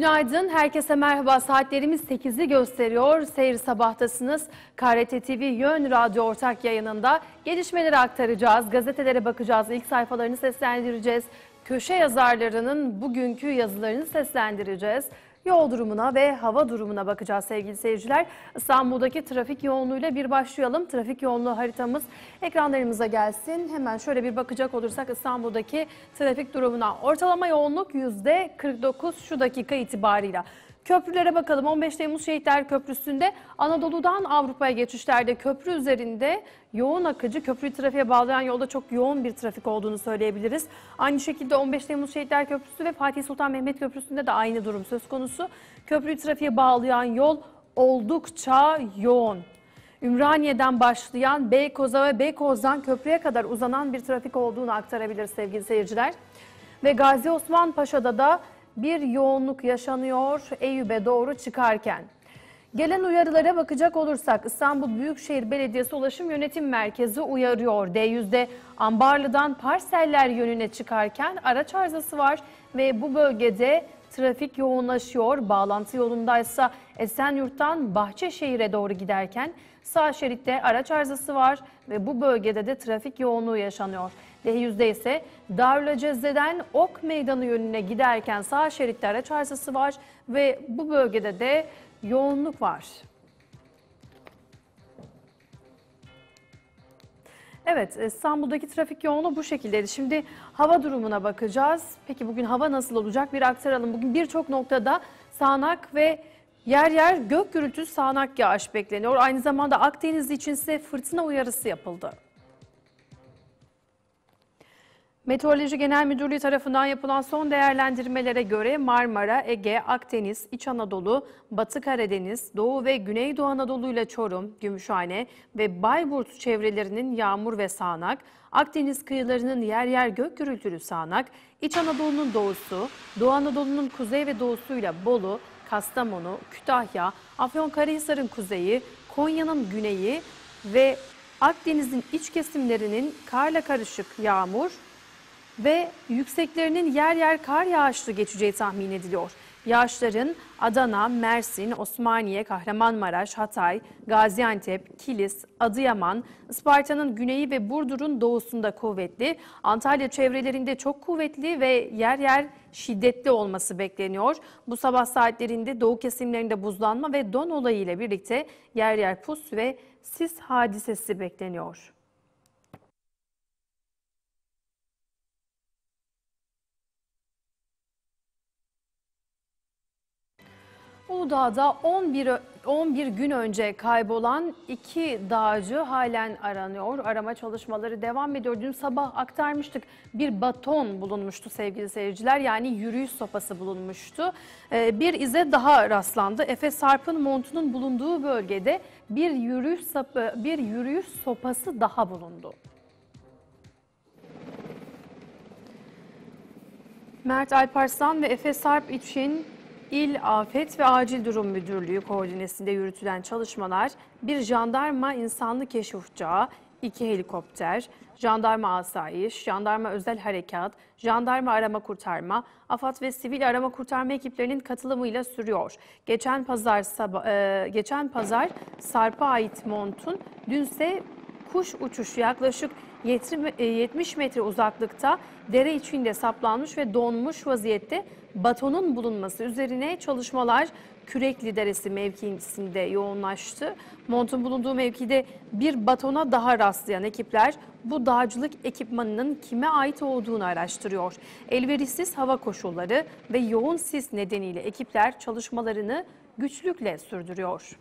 Günaydın, herkese merhaba. Saatlerimiz 8'i gösteriyor. Seyir sabahtasınız. KRT TV Yön Radyo ortak yayınında gelişmeleri aktaracağız. Gazetelere bakacağız, ilk sayfalarını seslendireceğiz. Köşe yazarlarının bugünkü yazılarını seslendireceğiz. Yol durumuna ve hava durumuna bakacağız sevgili seyirciler. İstanbul'daki trafik yoğunluğuyla bir başlayalım. Trafik yoğunluğu haritamız ekranlarımıza gelsin. Hemen şöyle bir bakacak olursak İstanbul'daki trafik durumuna. Ortalama yoğunluk %49 şu dakika itibarıyla. Köprülere bakalım. 15 Temmuz Şehitler Köprüsü'nde Anadolu'dan Avrupa'ya geçişlerde köprü üzerinde yoğun akıcı, köprüyü trafiğe bağlayan yolda çok yoğun bir trafik olduğunu söyleyebiliriz. Aynı şekilde 15 Temmuz Şehitler Köprüsü ve Fatih Sultan Mehmet Köprüsü'nde de aynı durum söz konusu. Köprüyü trafiğe bağlayan yol oldukça yoğun. Ümraniye'den başlayan Beykoz'a ve Beykoz'dan köprüye kadar uzanan bir trafik olduğunu aktarabiliriz sevgili seyirciler. Ve Gazi Osman Paşa'da da bir yoğunluk yaşanıyor Eyüp'e doğru çıkarken. Gelen uyarılara bakacak olursak İstanbul Büyükşehir Belediyesi Ulaşım Yönetim Merkezi uyarıyor. D100'de Ambarlı'dan Parseller yönüne çıkarken araç arızası var ve bu bölgede trafik yoğunlaşıyor. Bağlantı yolundaysa Esenyurt'tan Bahçeşehir'e doğru giderken sağ şeritte araç arızası var ve bu bölgede de trafik yoğunluğu yaşanıyor. D100'de ise Darülacezze'den Ok Meydanı yönüne giderken sağ şeritte araç arızası var ve bu bölgede de yoğunluk var. Evet, İstanbul'daki trafik yoğunluğu bu şekildeydi. Şimdi hava durumuna bakacağız. Peki bugün hava nasıl olacak? Bir aktaralım. Bugün birçok noktada sağanak ve yer yer gök gürültüsü sağanak yağış bekleniyor. Aynı zamanda Akdeniz için ise fırtına uyarısı yapıldı. Meteoroloji Genel Müdürlüğü tarafından yapılan son değerlendirmelere göre Marmara, Ege, Akdeniz, İç Anadolu, Batı Karadeniz, Doğu ve Güneydoğu Anadolu ile Çorum, Gümüşhane ve Bayburt çevrelerinin yağmur ve sağanak, Akdeniz kıyılarının yer yer gök gürültülü sağanak, İç Anadolu'nun doğusu, Doğu Anadolu'nun kuzey ve doğusuyla Bolu, Kastamonu, Kütahya, Afyonkarahisar'ın kuzeyi, Konya'nın güneyi ve Akdeniz'in iç kesimlerinin karla karışık yağmur ve yükseklerinin yer yer kar yağışlı geçeceği tahmin ediliyor. Yağışların Adana, Mersin, Osmaniye, Kahramanmaraş, Hatay, Gaziantep, Kilis, Adıyaman, Isparta'nın güneyi ve Burdur'un doğusunda kuvvetli, Antalya çevrelerinde çok kuvvetli ve yer yer şiddetli olması bekleniyor. Bu sabah saatlerinde doğu kesimlerinde buzlanma ve don olayı ile birlikte yer yer pus ve sis hadisesi bekleniyor. Uludağ'da 11 gün önce kaybolan 2 dağcı halen aranıyor. Arama çalışmaları devam ediyor. Dün sabah aktarmıştık. Bir baton bulunmuştu sevgili seyirciler. Yani yürüyüş sopası bulunmuştu. Bir ize daha rastlandı. Efe Sarp'ın montunun bulunduğu bölgede bir yürüyüş sopası daha bulundu. Mert Alparslan ve Efe Sarp için İl Afet ve Acil Durum Müdürlüğü koordinesinde yürütülen çalışmalar bir jandarma insanlı keşif uçağı, 2 helikopter, jandarma asayiş, jandarma özel harekat, jandarma arama kurtarma, AFAD ve sivil arama kurtarma ekiplerinin katılımıyla sürüyor. Geçen pazar Sarp'a ait montun dünse kuş uçuşu yaklaşık 70 metre uzaklıkta dere içinde saplanmış ve donmuş vaziyette batonun bulunması üzerine çalışmalar Kürekli Deresi mevkisinde yoğunlaştı. Montun bulunduğu mevkide bir batona daha rastlayan ekipler bu dağcılık ekipmanının kime ait olduğunu araştırıyor. Elverişsiz hava koşulları ve yoğun sis nedeniyle ekipler çalışmalarını güçlükle sürdürüyor.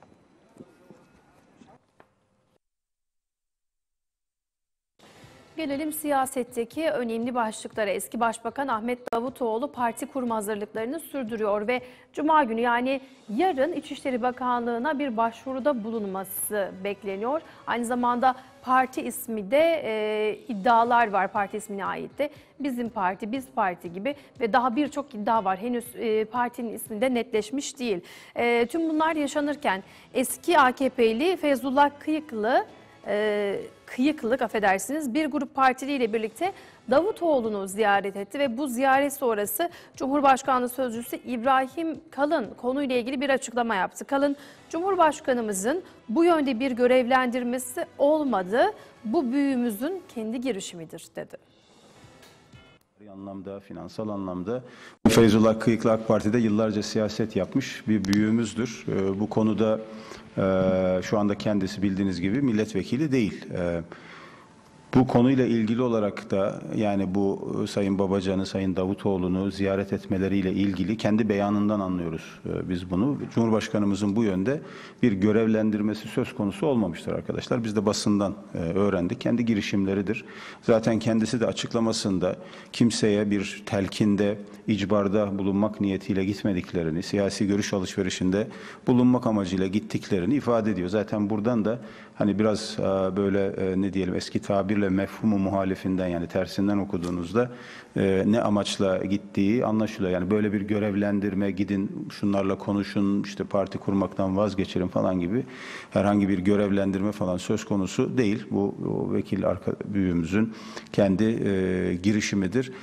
Gelelim siyasetteki önemli başlıklara. Eski Başbakan Ahmet Davutoğlu parti kurma hazırlıklarını sürdürüyor ve Cuma günü yani yarın İçişleri Bakanlığı'na bir başvuruda bulunması bekleniyor. Aynı zamanda parti ismi de iddialar var parti ismine ait de. Bizim parti, biz parti gibi ve daha birçok iddia var. Henüz partinin ismi de netleşmiş değil. Tüm bunlar yaşanırken eski AKP'li Feyzullah Kıyıklı kıyıklık, affedersiniz, bir grup partiliyle birlikte Davutoğlu'nu ziyaret etti ve bu ziyaret sonrası Cumhurbaşkanlığı Sözcüsü İbrahim Kalın konuyla ilgili bir açıklama yaptı. Kalın, Cumhurbaşkanımızın bu yönde bir görevlendirmesi olmadı, bu büyüğümüzün kendi girişimidir dedi. Anlamda, finansal anlamda Feyzullah Kıyıklı AK Parti'de yıllarca siyaset yapmış bir büyüğümüzdür. Bu konuda şu anda kendisi bildiğiniz gibi milletvekili değil. Bu konuyla ilgili olarak da yani bu Sayın Babacan'ı, Sayın Davutoğlu'nu ziyaret etmeleriyle ilgili kendi beyanından anlıyoruz biz bunu. Cumhurbaşkanımızın bu yönde bir görevlendirmesi söz konusu olmamıştır arkadaşlar. Biz de basından öğrendik. Kendi girişimleridir. Zaten kendisi de açıklamasında kimseye bir telkinde, icbarda bulunmak niyetiyle gitmediklerini, siyasi görüş alışverişinde bulunmak amacıyla gittiklerini ifade ediyor. Zaten buradan da hani biraz böyle ne diyelim eski tabirle mefhumu muhalifinden yani tersinden okuduğunuzda ne amaçla gittiği anlaşılıyor. Yani böyle bir görevlendirme, gidin şunlarla konuşun, işte parti kurmaktan vazgeçelim falan gibi herhangi bir görevlendirme falan söz konusu değil. Bu vekil büyüğümüzün kendi girişimidir.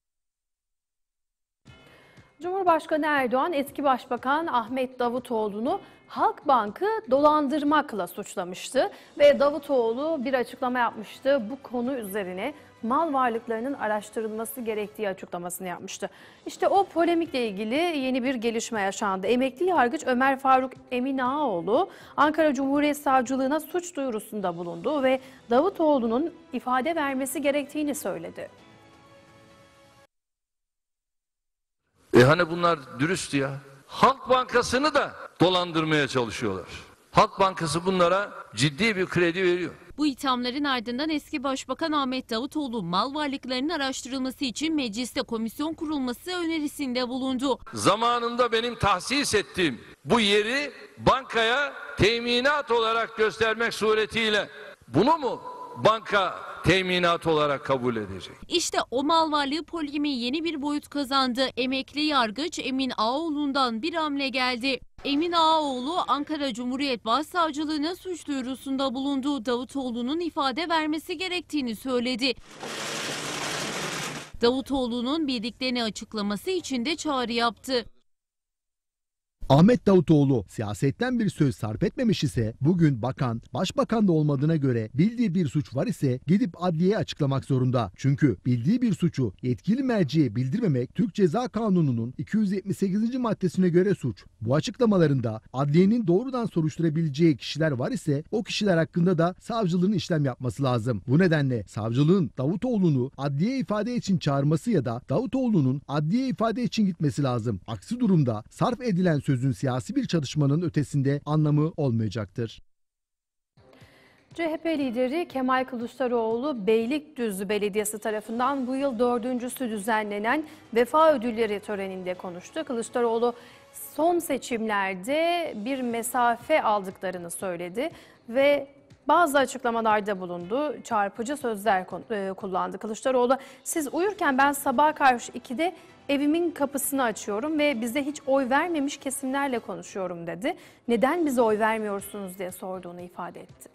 Cumhurbaşkanı Erdoğan eski Başbakan Ahmet Davutoğlu'nu Halkbank'ı dolandırmakla suçlamıştı ve Davutoğlu bir açıklama yapmıştı. Bu konu üzerine mal varlıklarının araştırılması gerektiği açıklamasını yapmıştı. İşte o polemikle ilgili yeni bir gelişme yaşandı. Emekli yargıç Ömer Faruk Emin Ağaoğlu Ankara Cumhuriyet Savcılığına suç duyurusunda bulundu ve Davutoğlu'nun ifade vermesi gerektiğini söyledi. Hani bunlar dürüst ya. Halk Bankası'nı da dolandırmaya çalışıyorlar. Halk Bankası bunlara ciddi bir kredi veriyor. Bu ithamların ardından eski Başbakan Ahmet Davutoğlu mal varlıklarının araştırılması için mecliste komisyon kurulması önerisinde bulundu. Zamanında benim tahsis ettiğim bu yeri bankaya teminat olarak göstermek suretiyle bunu mu banka teminat olarak kabul edecek? İşte o mal varlığı polemi yeni bir boyut kazandı. Emekli yargıç Emin Ağaoğlu'ndan bir hamle geldi. Emin Ağaoğlu Ankara Cumhuriyet Başsavcılığına suç duyurusunda bulundu. Davutoğlu'nun ifade vermesi gerektiğini söyledi. Davutoğlu'nun bildiklerini açıklaması için de çağrı yaptı. Ahmet Davutoğlu siyasetten bir söz sarf etmemiş ise bugün bakan, başbakan da olmadığına göre bildiği bir suç var ise gidip adliyeye açıklamak zorunda. Çünkü bildiği bir suçu yetkili merciye bildirmemek Türk Ceza Kanunu'nun 278. maddesine göre suç. Bu açıklamalarında adliyenin doğrudan soruşturabileceği kişiler var ise o kişiler hakkında da savcılığın işlem yapması lazım. Bu nedenle savcılığın Davutoğlu'nu adliye ifade için çağırması ya da Davutoğlu'nun adliye ifade için gitmesi lazım. Aksi durumda sarf edilen sözün siyasi bir çatışmanın ötesinde anlamı olmayacaktır. CHP lideri Kemal Kılıçdaroğlu Beylikdüzü Belediyesi tarafından bu yıl 4.'sü düzenlenen Vefa Ödülleri töreninde konuştu. Kılıçdaroğlu son seçimlerde bir mesafe aldıklarını söyledi ve bazı açıklamalarda bulundu. Çarpıcı sözler kullandı. Kılıçdaroğlu, siz uyurken ben sabaha karşı 2'de evimin kapısını açıyorum ve bize hiç oy vermemiş kesimlerle konuşuyorum dedi. Neden bize oy vermiyorsunuz diye sorduğunu ifade etti.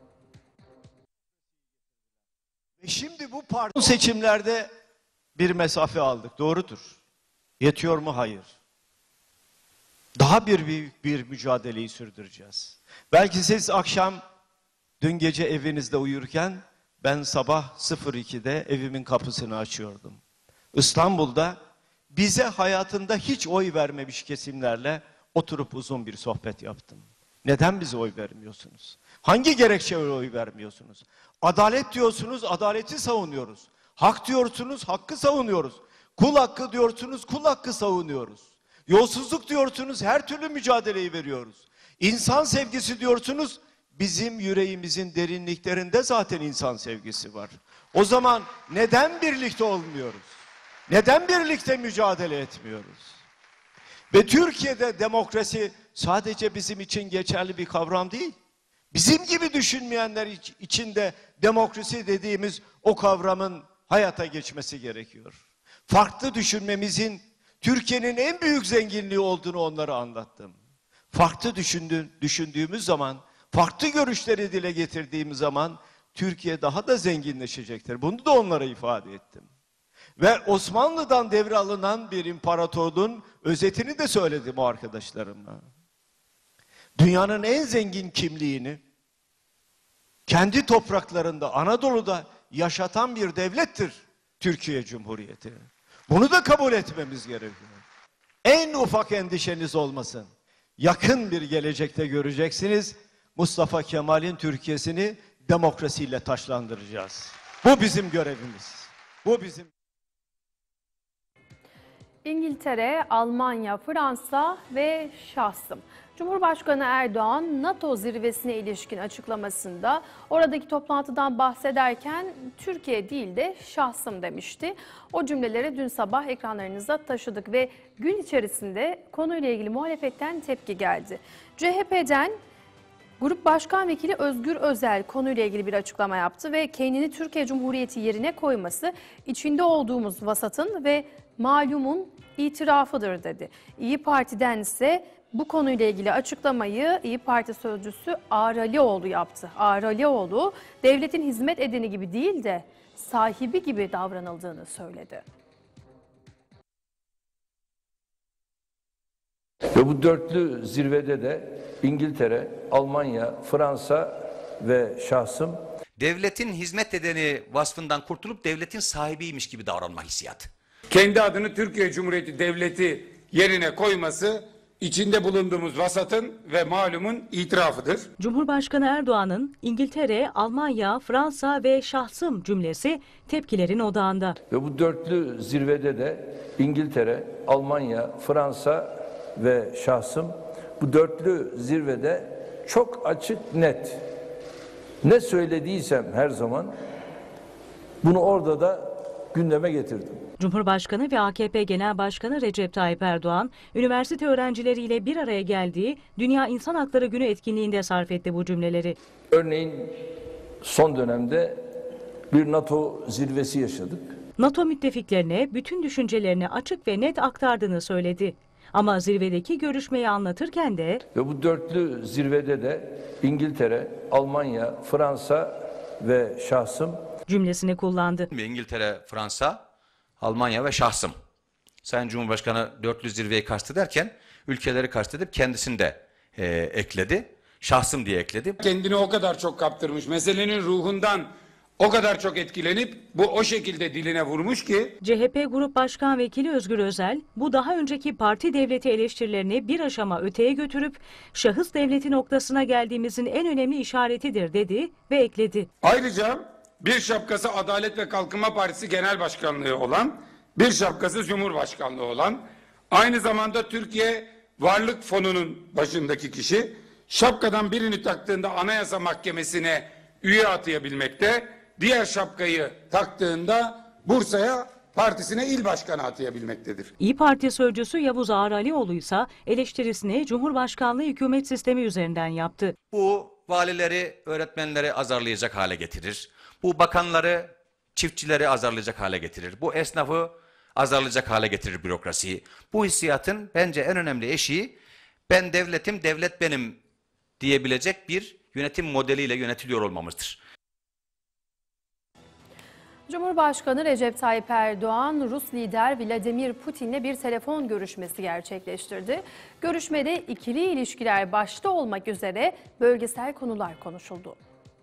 Şimdi bu parti seçimlerde bir mesafe aldık. Doğrudur. Yetiyor mu? Hayır. Daha büyük bir mücadeleyi sürdüreceğiz. Belki siz akşam dün gece evinizde uyurken ben sabah 02'de evimin kapısını açıyordum. İstanbul'da bize hayatında hiç oy vermemiş kesimlerle oturup uzun bir sohbet yaptım. Neden bize oy vermiyorsunuz? Hangi gerekçeyle oy vermiyorsunuz? Adalet diyorsunuz, adaleti savunuyoruz. Hak diyorsunuz, hakkı savunuyoruz. Kul hakkı diyorsunuz, kul hakkı savunuyoruz. Yolsuzluk diyorsunuz, her türlü mücadeleyi veriyoruz. İnsan sevgisi diyorsunuz, bizim yüreğimizin derinliklerinde zaten insan sevgisi var. O zaman neden birlikte olmuyoruz? Neden birlikte mücadele etmiyoruz? Ve Türkiye'de demokrasi sadece bizim için geçerli bir kavram değil. Bizim gibi düşünmeyenler için de demokrasi dediğimiz o kavramın hayata geçmesi gerekiyor. Farklı düşünmemizin Türkiye'nin en büyük zenginliği olduğunu onlara anlattım. Farklı düşündüğümüz zaman farklı görüşleri dile getirdiğim zaman Türkiye daha da zenginleşecektir. Bunu da onlara ifade ettim. Ve Osmanlı'dan devralınan bir imparatorluğun özetini de söyledim o arkadaşlarımla. Dünyanın en zengin kimliğini kendi topraklarında, Anadolu'da yaşatan bir devlettir Türkiye Cumhuriyeti. Bunu da kabul etmemiz gerekiyor. En ufak endişeniz olmasın. Yakın bir gelecekte göreceksiniz. Mustafa Kemal'in Türkiye'sini demokrasiyle taçlandıracağız. Bu bizim görevimiz. Bu bizim. İngiltere, Almanya, Fransa ve şahsım. Cumhurbaşkanı Erdoğan NATO zirvesine ilişkin açıklamasında oradaki toplantıdan bahsederken Türkiye değil de şahsım demişti. O cümleleri dün sabah ekranlarınıza taşıdık ve gün içerisinde konuyla ilgili muhalefetten tepki geldi. CHP'den Grup Başkan Vekili Özgür Özel konuyla ilgili bir açıklama yaptı ve kendini Türkiye Cumhuriyeti yerine koyması içinde olduğumuz vasatın ve malumun itirafıdır dedi. İyi Parti'den ise bu konuyla ilgili açıklamayı İyi Parti sözcüsü Ağar Alioğlu yaptı. Ağar Alioğlu devletin hizmet edeni gibi değil de sahibi gibi davranıldığını söyledi. Ve bu dörtlü zirvede de İngiltere, Almanya, Fransa ve şahsım devletin hizmet edeni vasfından kurtulup devletin sahibiymiş gibi davranma hissiyatı. Kendi adını Türkiye Cumhuriyeti Devleti yerine koyması içinde bulunduğumuz vasatın ve malumun itirafıdır. Cumhurbaşkanı Erdoğan'ın İngiltere, Almanya, Fransa ve şahsım cümlesi tepkilerin odağında. ve bu dörtlü zirvede de İngiltere, Almanya, Fransa ve şahsım bu dörtlü zirvede çok açık, net. Ne söylediysem her zaman bunu orada da gündeme getirdim. Cumhurbaşkanı ve AKP Genel Başkanı Recep Tayyip Erdoğan, üniversite öğrencileriyle bir araya geldiği Dünya İnsan Hakları Günü etkinliğinde sarf etti bu cümleleri. Örneğin son dönemde bir NATO zirvesi yaşadık. NATO müttefiklerine bütün düşüncelerini açık ve net aktardığını söyledi. Ama zirvedeki görüşmeyi anlatırken de Ve bu dörtlü zirvede de İngiltere, Almanya, Fransa ve şahsım cümlesini kullandı. İngiltere, Fransa, Almanya ve şahsım. Sayın Cumhurbaşkanı dörtlü zirveyi kastederken ülkeleri kastedip kendisini de ekledi. Şahsım diye ekledi. Kendini o kadar çok kaptırmış, meselenin ruhundan o kadar çok etkilenip bu o şekilde diline vurmuş ki. CHP Grup Başkan Vekili Özgür Özel, bu daha önceki parti devleti eleştirilerini bir aşama öteye götürüp şahıs devleti noktasına geldiğimizin en önemli işaretidir dedi ve ekledi. Ayrıca bir şapkası Adalet ve Kalkınma Partisi Genel Başkanlığı olan, bir şapkası Cumhurbaşkanlığı olan, aynı zamanda Türkiye Varlık Fonu'nun başındaki kişi, şapkadan birini taktığında Anayasa Mahkemesi'ne üye atayabilmekte, diğer şapkayı taktığında Bursa'ya partisine il başkanı atayabilmektedir. İyi Parti sözcüsü Yavuz Ağar Alioğlu ise eleştirisini Cumhurbaşkanlığı hükümet sistemi üzerinden yaptı. Bu valileri, öğretmenleri azarlayacak hale getirir. Bu bakanları, çiftçileri azarlayacak hale getirir. Bu esnafı azarlayacak hale getirir bürokrasiyi. Bu hissiyatın bence en önemli eşiği ben devletim, devlet benim diyebilecek bir yönetim modeliyle yönetiliyor olmamızdır. Cumhurbaşkanı Recep Tayyip Erdoğan, Rus lider Vladimir Putin'le bir telefon görüşmesi gerçekleştirdi. Görüşmede ikili ilişkiler başta olmak üzere bölgesel konular konuşuldu.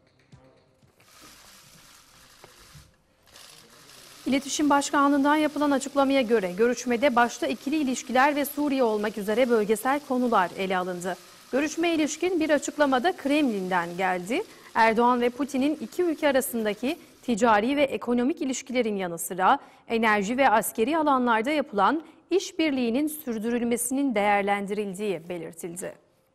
İletişim Başkanlığı'ndan yapılan açıklamaya göre görüşmede başta ikili ilişkiler ve Suriye olmak üzere bölgesel konular ele alındı. Görüşmeye ilişkin bir açıklamada Kremlin'den geldi. Erdoğan ve Putin'in iki ülke arasındaki ticari ve ekonomik ilişkilerin yanı sıra enerji ve askeri alanlarda yapılan işbirliğinin sürdürülmesinin değerlendirildiği belirtildi.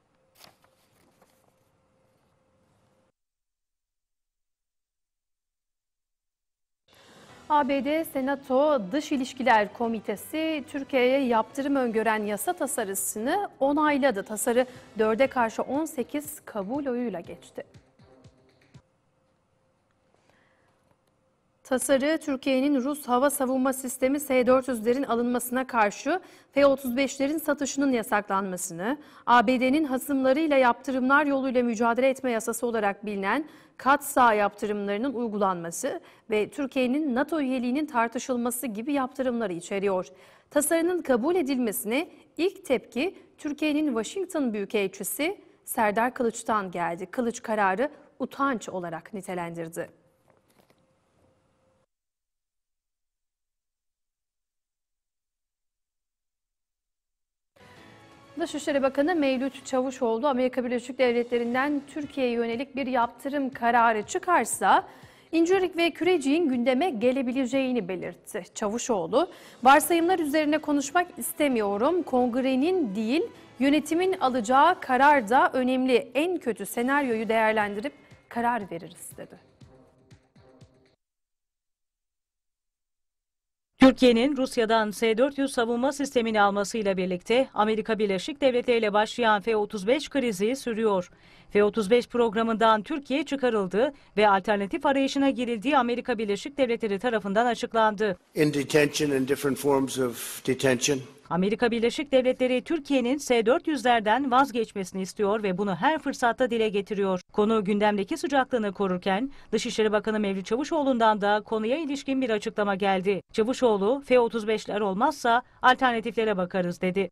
ABD Senato Dış İlişkiler Komitesi Türkiye'ye yaptırım öngören yasa tasarısını onayladı. Tasarı 4'e karşı 18 kabul oyuyla geçti. Tasarı Türkiye'nin Rus hava savunma sistemi S-400'lerin alınmasına karşı F-35'lerin satışının yasaklanmasını, ABD'nin hasımlarıyla yaptırımlar yoluyla mücadele etme yasası olarak bilinen Katsağ yaptırımlarının uygulanması ve Türkiye'nin NATO üyeliğinin tartışılması gibi yaptırımları içeriyor. Tasarının kabul edilmesine ilk tepki Türkiye'nin Washington Büyükelçisi Serdar Kılıç'tan geldi. Kılıç kararı utanç olarak nitelendirdi. Dışişleri Bakanı Mevlüt Çavuşoğlu, Amerika Birleşik Devletleri'nden Türkiye'ye yönelik bir yaptırım kararı çıkarsa İncirlik ve Kürecik'in gündeme gelebileceğini belirtti. Çavuşoğlu, varsayımlar üzerine konuşmak istemiyorum, kongrenin değil yönetimin alacağı karar da önemli, en kötü senaryoyu değerlendirip karar veririz dedi. Türkiye'nin Rusya'dan S-400 savunma sistemini almasıyla birlikte Amerika Birleşik Devletleri ile başlayan F-35 krizi sürüyor. F-35 programından Türkiye çıkarıldı ve alternatif arayışına girildiği Amerika Birleşik Devletleri tarafından açıklandı. Amerika Birleşik Devletleri Türkiye'nin S-400'lerden vazgeçmesini istiyor ve bunu her fırsatta dile getiriyor. Konu gündemdeki sıcaklığını korurken Dışişleri Bakanı Mevlüt Çavuşoğlu'ndan da konuya ilişkin bir açıklama geldi. Çavuşoğlu, F-35'ler olmazsa alternatiflere bakarız dedi.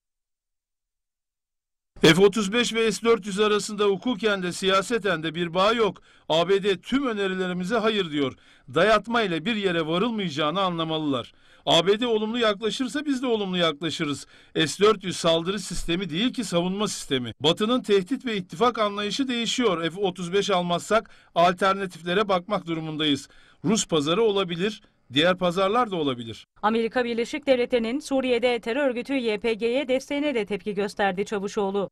F-35 ve S-400 arasında hukuken de siyaseten de bir bağ yok. ABD tüm önerilerimize hayır diyor. Dayatma ile bir yere varılmayacağını anlamalılar. ABD olumlu yaklaşırsa biz de olumlu yaklaşırız. S-400 saldırı sistemi değil ki savunma sistemi. Batı'nın tehdit ve ittifak anlayışı değişiyor. F-35 almazsak alternatiflere bakmak durumundayız. Rus pazarı olabilir, diğer pazarlar da olabilir. Amerika Birleşik Devletleri'nin Suriye'de terör örgütü YPG'ye desteğine de tepki gösterdi Çavuşoğlu.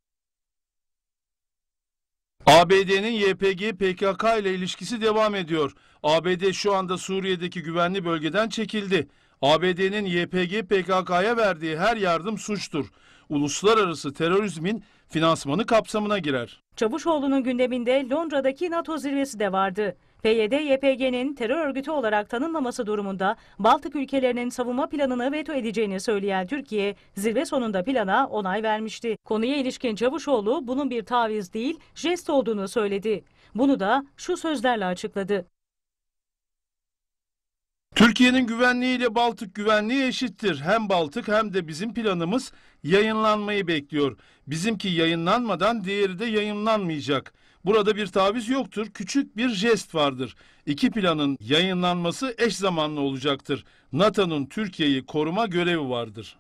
ABD'nin YPG PKK ile ilişkisi devam ediyor. ABD şu anda Suriye'deki güvenli bölgeden çekildi. ABD'nin YPG PKK'ya verdiği her yardım suçtur. Uluslararası terörizmin finansmanı kapsamına girer. Çavuşoğlu'nun gündeminde Londra'daki NATO zirvesi de vardı. PYD-YPG'nin terör örgütü olarak tanınmaması durumunda Baltık ülkelerinin savunma planını veto edeceğini söyleyen Türkiye, zirve sonunda plana onay vermişti. Konuya ilişkin Çavuşoğlu bunun bir taviz değil, jest olduğunu söyledi. Bunu da şu sözlerle açıkladı. Türkiye'nin güvenliğiyle Baltık güvenliği eşittir. Hem Baltık hem de bizim planımız yayınlanmayı bekliyor. Bizimki yayınlanmadan diğeri de yayınlanmayacak. Burada bir taviz yoktur, küçük bir jest vardır. İki planın yayınlanması eş zamanlı olacaktır. NATO'nun Türkiye'yi koruma görevi vardır.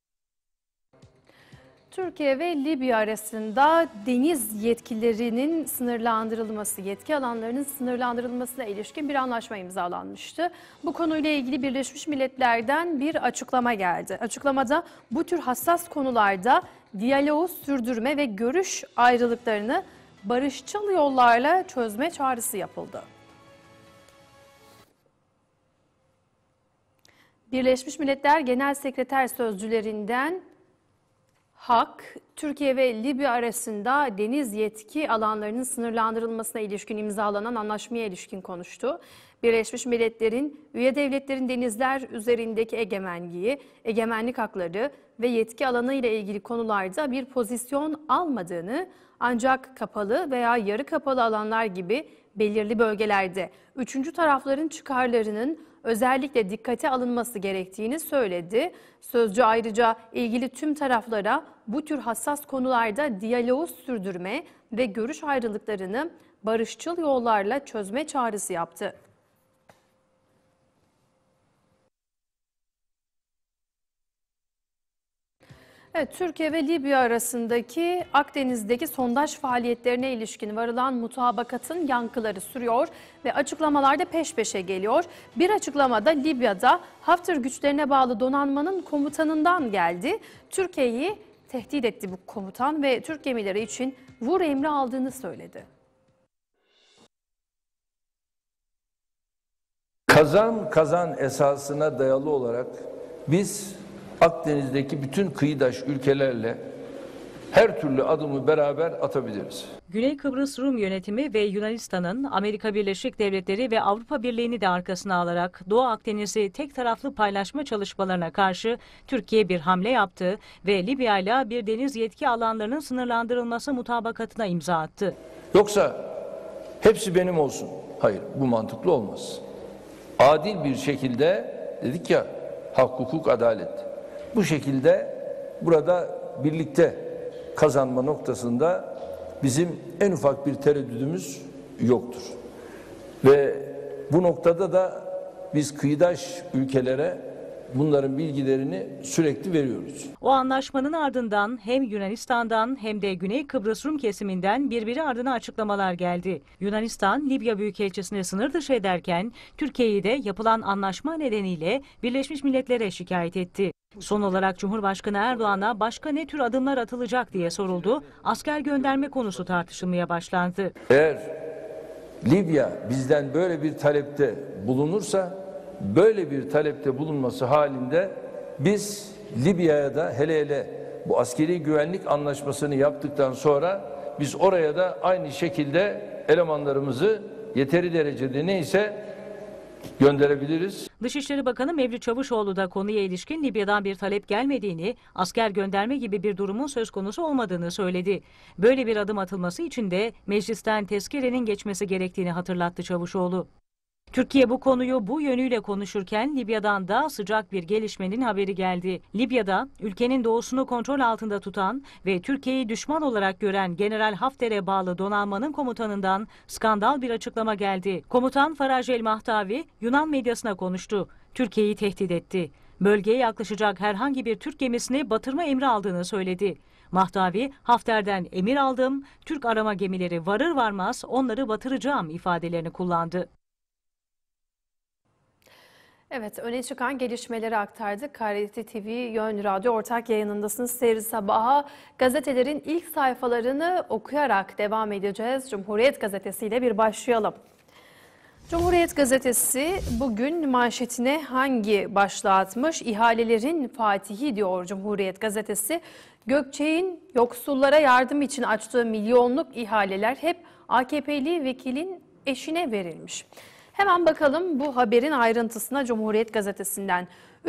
Türkiye ve Libya arasında deniz yetkilerinin sınırlandırılması, yetki alanlarının sınırlandırılmasına ilişkin bir anlaşma imzalanmıştı. Bu konuyla ilgili Birleşmiş Milletler'den bir açıklama geldi. Açıklamada bu tür hassas konularda diyaloğu sürdürme ve görüş ayrılıklarını barışçıl yollarla çözme çağrısı yapıldı. Birleşmiş Milletler Genel Sekreter Sözcülerinden Hak, Türkiye ve Libya arasında deniz yetki alanlarının sınırlandırılmasına ilişkin imzalanan anlaşmaya ilişkin konuştu. Birleşmiş Milletler'in üye devletlerin denizler üzerindeki egemenliği, egemenlik hakları ve yetki alanı ile ilgili konularda bir pozisyon almadığını, ancak kapalı veya yarı kapalı alanlar gibi belirli bölgelerde üçüncü tarafların çıkarlarının özellikle dikkate alınması gerektiğini söyledi. Sözcü ayrıca ilgili tüm taraflara bu tür hassas konularda diyaloğu sürdürme ve görüş ayrılıklarını barışçıl yollarla çözme çağrısı yaptı. Evet, Türkiye ve Libya arasındaki Akdeniz'deki sondaj faaliyetlerine ilişkin varılan mutabakatın yankıları sürüyor ve açıklamalar da peş peşe geliyor. Bir açıklamada Libya'da Hafter güçlerine bağlı donanmanın komutanından geldi. Türkiye'yi tehdit etti bu komutan ve Türk gemileri için vur emri aldığını söyledi. Kazan kazan esasına dayalı olarak biz Akdeniz'deki bütün kıyıdaş ülkelerle her türlü adımı beraber atabiliriz. Güney Kıbrıs Rum yönetimi ve Yunanistan'ın Amerika Birleşik Devletleri ve Avrupa Birliği'ni de arkasına alarak Doğu Akdeniz'i tek taraflı paylaşma çalışmalarına karşı Türkiye bir hamle yaptı ve Libya ile bir deniz yetki alanlarının sınırlandırılması mutabakatına imza attı. Yoksa hepsi benim olsun. Hayır, bu mantıklı olmaz. Adil bir şekilde, dedik ya, hak, hukuk, adalet. Bu şekilde burada birlikte kazanma noktasında bizim en ufak bir tereddüdümüz yoktur. Ve bu noktada da biz kıyıdaş ülkelere bunların bilgilerini sürekli veriyoruz. O anlaşmanın ardından hem Yunanistan'dan hem de Güney Kıbrıs Rum kesiminden birbiri ardına açıklamalar geldi. Yunanistan, Libya Büyükelçisi'ni sınır dışı ederken Türkiye'yi de yapılan anlaşma nedeniyle Birleşmiş Milletler'e şikayet etti. Son olarak Cumhurbaşkanı Erdoğan'a başka ne tür adımlar atılacak diye soruldu. Asker gönderme konusu tartışılmaya başlandı. Eğer Libya bizden böyle bir talepte bulunursa, böyle bir talepte bulunması halinde biz Libya'ya da hele bu askeri güvenlik anlaşmasını yaptıktan sonra biz oraya da aynı şekilde elemanlarımızı yeteri derecede neyse gönderebiliriz. Dışişleri Bakanı Mevlüt Çavuşoğlu da konuya ilişkin Libya'dan bir talep gelmediğini, asker gönderme gibi bir durumun söz konusu olmadığını söyledi. Böyle bir adım atılması için de meclisten tezkerenin geçmesi gerektiğini hatırlattı Çavuşoğlu. Türkiye bu konuyu bu yönüyle konuşurken Libya'dan da sıcak bir gelişmenin haberi geldi. Libya'da ülkenin doğusunu kontrol altında tutan ve Türkiye'yi düşman olarak gören General Hafter'e bağlı donanmanın komutanından skandal bir açıklama geldi. Komutan Faraj El Mahtavi Yunan medyasına konuştu. Türkiye'yi tehdit etti. Bölgeye yaklaşacak herhangi bir Türk gemisini batırma emri aldığını söyledi. Mahtavi, Hafter'den emir aldım, Türk arama gemileri varır varmaz onları batıracağım ifadelerini kullandı. Evet, öne çıkan gelişmeleri aktardık. KRT TV Yön Radyo ortak yayınındasınız. Seyir Sabah'a gazetelerin ilk sayfalarını okuyarak devam edeceğiz. Cumhuriyet Gazetesi ile bir başlayalım. Cumhuriyet Gazetesi bugün manşetine hangi başlığı atmış? İhalelerin Fatihi diyor Cumhuriyet Gazetesi. Gökçek'in yoksullara yardım için açtığı milyonluk ihaleler hep AKP'li vekilin eşine verilmiş. Hemen bakalım bu haberin ayrıntısına Cumhuriyet Gazetesi'nden.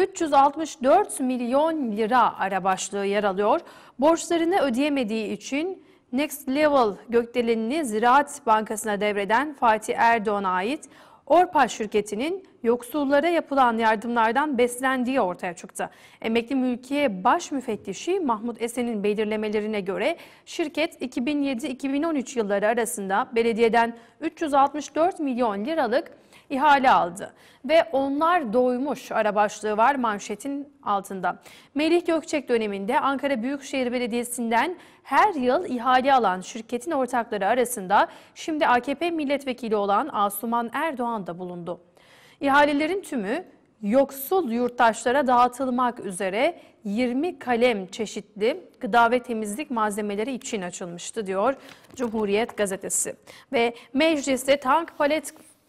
364 milyon lira ara başlığı yer alıyor. Borçlarını ödeyemediği için Next Level gökdelenini Ziraat Bankası'na devreden Fatih Erdoğan'a ait Orpaş şirketinin yoksullara yapılan yardımlardan beslendiği ortaya çıktı. Emekli Mülkiye Baş Müfettişi Mahmut Esen'in belirlemelerine göre şirket 2007-2013 yılları arasında belediyeden 364 milyon liralık ihale aldı. Ve onlar doymuş ara başlığı var manşetin altında. Melih Gökçek döneminde Ankara Büyükşehir Belediyesi'nden her yıl ihale alan şirketin ortakları arasında şimdi AKP milletvekili olan Asuman Erdoğan da bulundu. İhalelerin tümü yoksul yurttaşlara dağıtılmak üzere 20 kalem çeşitli gıda ve temizlik malzemeleri için açılmıştı diyor Cumhuriyet Gazetesi. Ve mecliste tank palet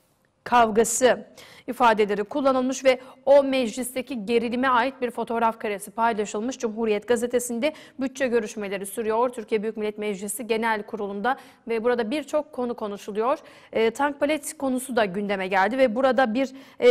kavgası ifadeleri kullanılmış ve o meclisteki gerilime ait bir fotoğraf karesi paylaşılmış. Cumhuriyet Gazetesi'nde bütçe görüşmeleri sürüyor. Türkiye Büyük Millet Meclisi Genel Kurulu'nda ve burada birçok konu konuşuluyor. Tank palet konusu da gündeme geldi ve burada bir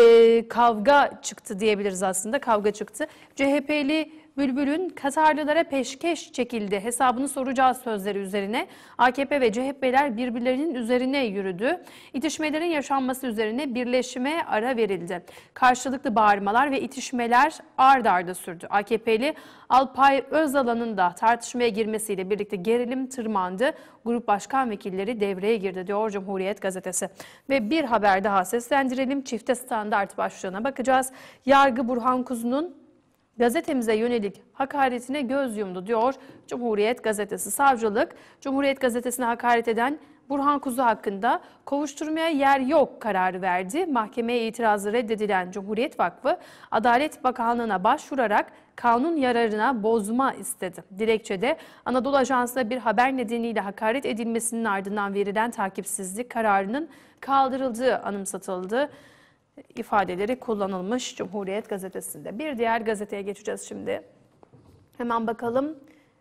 kavga çıktı diyebiliriz aslında. Kavga çıktı. CHP'li Bülbül'ün Katarlılara peşkeş çekildi hesabını soracağız sözleri üzerine AKP ve CHP'ler birbirlerinin üzerine yürüdü. İtişmelerin yaşanması üzerine birleşime ara verildi. Karşılıklı bağırmalar ve itişmeler ard arda sürdü. AKP'li Alpay Özalan'ın da tartışmaya girmesiyle birlikte gerilim tırmandı. Grup başkan vekilleri devreye girdi diyor Cumhuriyet Gazetesi. Ve bir haber daha seslendirelim. Çifte standart başlığına bakacağız. Yargı Burhan Kuzu'nun gazetemize yönelik hakaretine göz yumdu diyor Cumhuriyet Gazetesi. Savcılık, Cumhuriyet Gazetesi'ne hakaret eden Burhan Kuzu hakkında kovuşturmaya yer yok kararı verdi. Mahkemeye itirazı reddedilen Cumhuriyet Vakfı, Adalet Bakanlığı'na başvurarak kanun yararına bozma istedi. Dilekçede Anadolu Ajansı'na bir haber nedeniyle hakaret edilmesinin ardından verilen takipsizlik kararının kaldırıldığı anımsatıldı. İfadeleri kullanılmış Cumhuriyet Gazetesi'nde. Bir diğer gazeteye geçeceğiz şimdi. Hemen bakalım.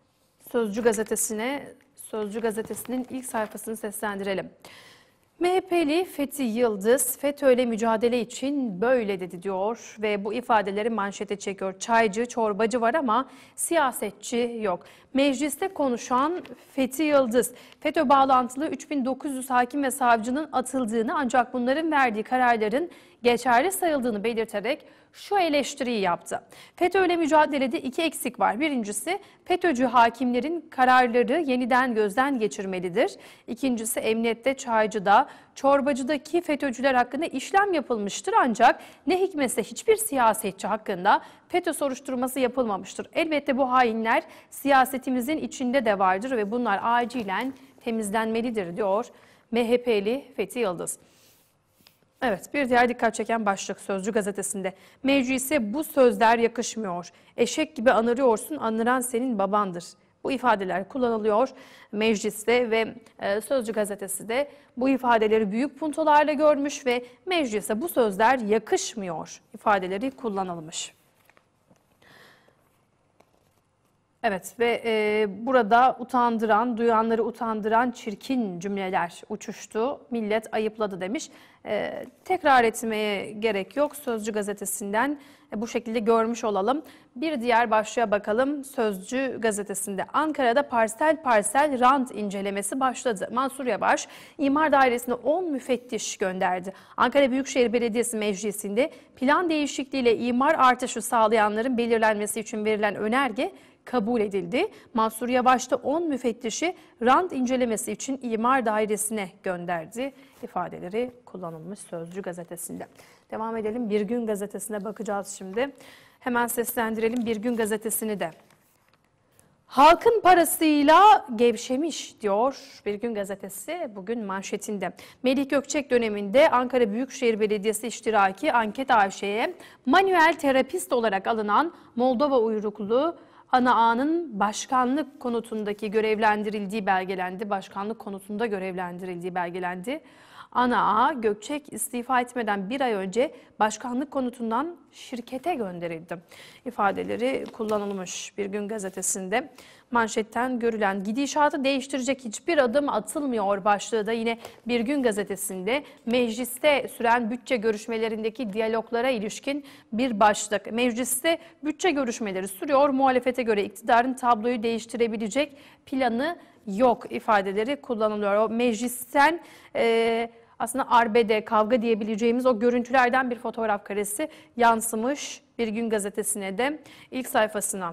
Sözcü gazetesinin ilk sayfasını seslendirelim. MHP'li Fethi Yıldız, FETÖ'yle mücadele için böyle dedi diyor ve bu ifadeleri manşete çekiyor. Çaycı, çorbacı var ama siyasetçi yok. Mecliste konuşan Fethi Yıldız, FETÖ bağlantılı 3900 hakim ve savcının atıldığını ancak bunların verdiği kararların geçerli sayıldığını belirterek şu eleştiriyi yaptı. FETÖ'yle mücadelede iki eksik var. Birincisi FETÖ'cü hakimlerin kararları yeniden gözden geçirmelidir. İkincisi emniyette, çaycıda, çorbacıdaki FETÖ'cüler hakkında işlem yapılmıştır. Ancak ne hikmetse hiçbir siyasetçi hakkında FETÖ soruşturması yapılmamıştır. Elbette bu hainler siyasetimizin içinde de vardır ve bunlar acilen temizlenmelidir diyor MHP'li Fethi Yıldız. Evet, bir diğer dikkat çeken başlık Sözcü gazetesinde. Meclise bu sözler yakışmıyor. Eşek gibi anırıyorsun, anıran senin babandır. Bu ifadeler kullanılıyor mecliste ve Sözcü gazetesi de bu ifadeleri büyük puntolarla görmüş ve meclise bu sözler yakışmıyor ifadeleri kullanılmış. Evet ve burada duyanları utandıran çirkin cümleler uçuştu. Millet ayıpladı demiş. Tekrar etmeye gerek yok. Sözcü gazetesinden bu şekilde görmüş olalım. Bir diğer başlığa bakalım. Sözcü gazetesinde Ankara'da parsel parsel rant incelemesi başladı. Mansur Yavaş imar dairesine 10 müfettiş gönderdi. Ankara Büyükşehir Belediyesi Meclisi'nde plan değişikliğiyle imar artışı sağlayanların belirlenmesi için verilen önerge kabul edildi. Mansur Yavaş da 10 müfettişi rant incelemesi için imar dairesine gönderdi. İfadeleri kullanılmış Sözcü gazetesinde. Devam edelim. Bir Gün gazetesine bakacağız şimdi. Hemen seslendirelim Bir Gün gazetesini de. Halkın parasıyla gevşemiş diyor Bir Gün gazetesi bugün manşetinde. Melih Gökçek döneminde Ankara Büyükşehir Belediyesi iştiraki Anket AŞ'ye manuel terapist olarak alınan Moldova uyruklu Ana Ağa'nın başkanlık konutundaki görevlendirildiği belgelendi. Başkanlık konutunda görevlendirildiği belgelendi. Ana Ağa Gökçek istifa etmeden bir ay önce başkanlık konutundan şirkete gönderildi. İfadeleri kullanılmış Bir Gün gazetesinde. Manşetten görülen gidişatı değiştirecek hiçbir adım atılmıyor başlığı da yine Bir Gün gazetesinde mecliste süren bütçe görüşmelerindeki diyaloglara ilişkin bir başlık. Mecliste bütçe görüşmeleri sürüyor. Muhalefete göre iktidarın tabloyu değiştirebilecek planı yok ifadeleri kullanılıyor. O meclisten aslında arbede, kavga diyebileceğimiz o görüntülerden bir fotoğraf karesi yansımış Bir Gün gazetesine de ilk sayfasına.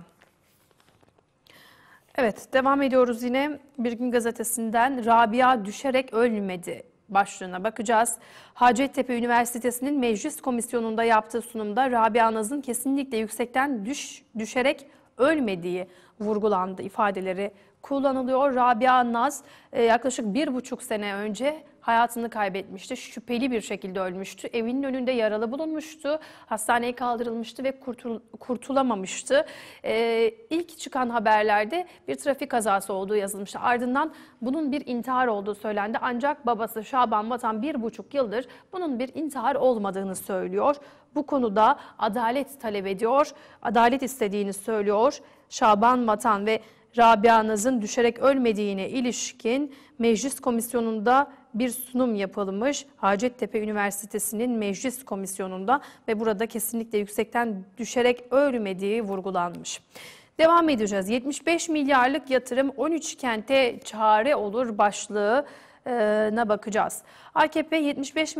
Evet, devam ediyoruz yine Bir Gün gazetesinden Rabia düşerek ölmedi başlığına bakacağız. Hacettepe Üniversitesi'nin meclis komisyonunda yaptığı sunumda Rabia Naz'ın kesinlikle yüksekten düşerek ölmediği vurgulandı ifadeleri kullanılıyor. Rabia Naz yaklaşık 1,5 sene önce hayatını kaybetmişti. Şüpheli bir şekilde ölmüştü. Evinin önünde yaralı bulunmuştu. Hastaneye kaldırılmıştı ve kurtulamamıştı. İlk çıkan haberlerde bir trafik kazası olduğu yazılmıştı. Ardından bunun bir intihar olduğu söylendi. Ancak babası Şaban Vatan 1,5 yıldır bunun bir intihar olmadığını söylüyor. Bu konuda adalet talep ediyor. Adalet istediğini söylüyor. Şaban Vatan ve Rabia Naz'ın düşerek ölmediğine ilişkin meclis komisyonunda bir sunum yapılmış. Hacettepe Üniversitesi'nin meclis komisyonunda ve burada kesinlikle yüksekten düşerek ölmediği vurgulanmış. Devam edeceğiz. 75 milyarlık yatırım 13 kente çare olur başlığına bakacağız. AKP 75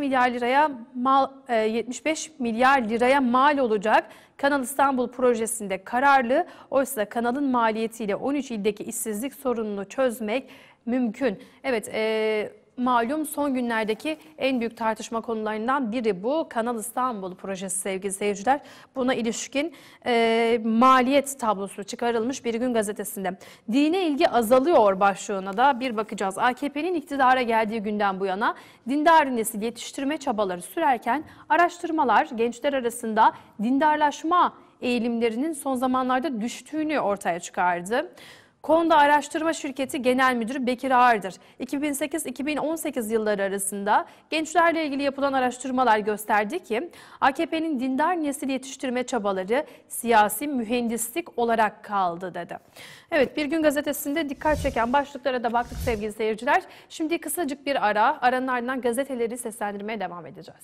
milyar liraya mal olacak Kanal İstanbul projesinde kararlı. Oysa kanalın maliyetiyle 13 ildeki işsizlik sorununu çözmek mümkün. Evet, malum son günlerdeki en büyük tartışma konularından biri bu Kanal İstanbul projesi sevgili seyirciler. Buna ilişkin maliyet tablosu çıkarılmış Bir Gün gazetesinde. Dine ilgi azalıyor başlığına da bir bakacağız. AKP'nin iktidara geldiği günden bu yana dindar nesil yetiştirme çabaları sürerken araştırmalar gençler arasında dindarlaşma eğilimlerinin son zamanlarda düştüğünü ortaya çıkardı. KONDA Araştırma Şirketi Genel Müdürü Bekir Ağırdır. 2008-2018 yılları arasında gençlerle ilgili yapılan araştırmalar gösterdi ki AKP'nin dindar nesil yetiştirme çabaları siyasi mühendislik olarak kaldı dedi. Evet, Bir Gün Gazetesi'nde dikkat çeken başlıklara da baktık sevgili seyirciler. Şimdi kısacık bir ara, aranın ardından gazeteleri seslendirmeye devam edeceğiz.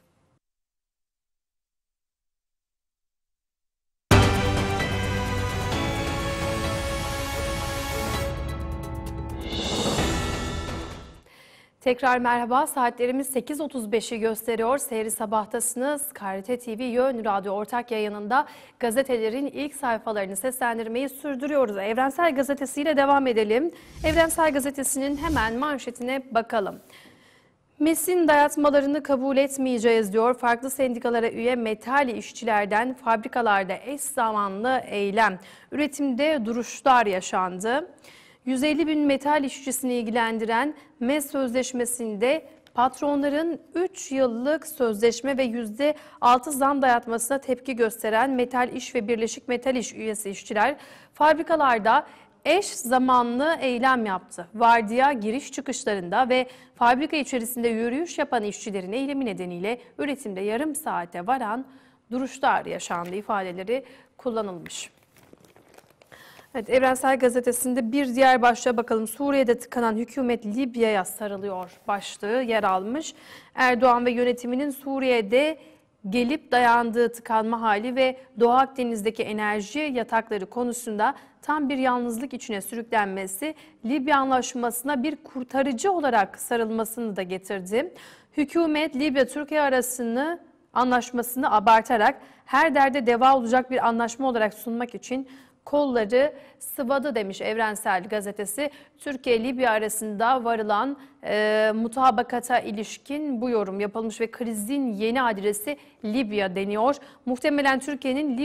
Tekrar merhaba. Saatlerimiz 8.35'i gösteriyor. Seyri sabahtasınız. KRT TV Yön Radyo ortak yayınında gazetelerin ilk sayfalarını seslendirmeyi sürdürüyoruz. Evrensel Gazetesi ile devam edelim. Evrensel Gazetesi'nin hemen manşetine bakalım. MES'in dayatmalarını kabul etmeyeceğiz diyor. Farklı sendikalara üye metal işçilerden fabrikalarda eş zamanlı eylem. Üretimde duruşlar yaşandı. 150 bin metal işçisini ilgilendiren MES sözleşmesinde patronların 3 yıllık sözleşme ve %6 zam dayatmasına tepki gösteren Metal İş ve Birleşik Metal İş üyesi işçiler fabrikalarda eş zamanlı eylem yaptı. Vardiya giriş çıkışlarında ve fabrika içerisinde yürüyüş yapan işçilerin eylemi nedeniyle üretimde yarım saate varan duruşlar yaşandı ifadeleri kullanılmış. Evet, Evrensel Gazetesi'nde bir diğer başlığa bakalım. Suriye'de tıkanan hükümet Libya'ya sarılıyor başlığı yer almış. Erdoğan ve yönetiminin Suriye'de gelip dayandığı tıkanma hali ve Doğu Akdeniz'deki enerji yatakları konusunda tam bir yalnızlık içine sürüklenmesi Libya Anlaşması'na bir kurtarıcı olarak sarılmasını da getirdi. Hükümet Libya-Türkiye arasını anlaşmasını abartarak her derde deva olacak bir anlaşma olarak sunmak için kolları sıvadı demiş Evrensel Gazetesi. Türkiye-Libya arasında varılan mutabakata ilişkin bu yorum yapılmış ve krizin yeni adresi Libya deniyor. Muhtemelen Türkiye'nin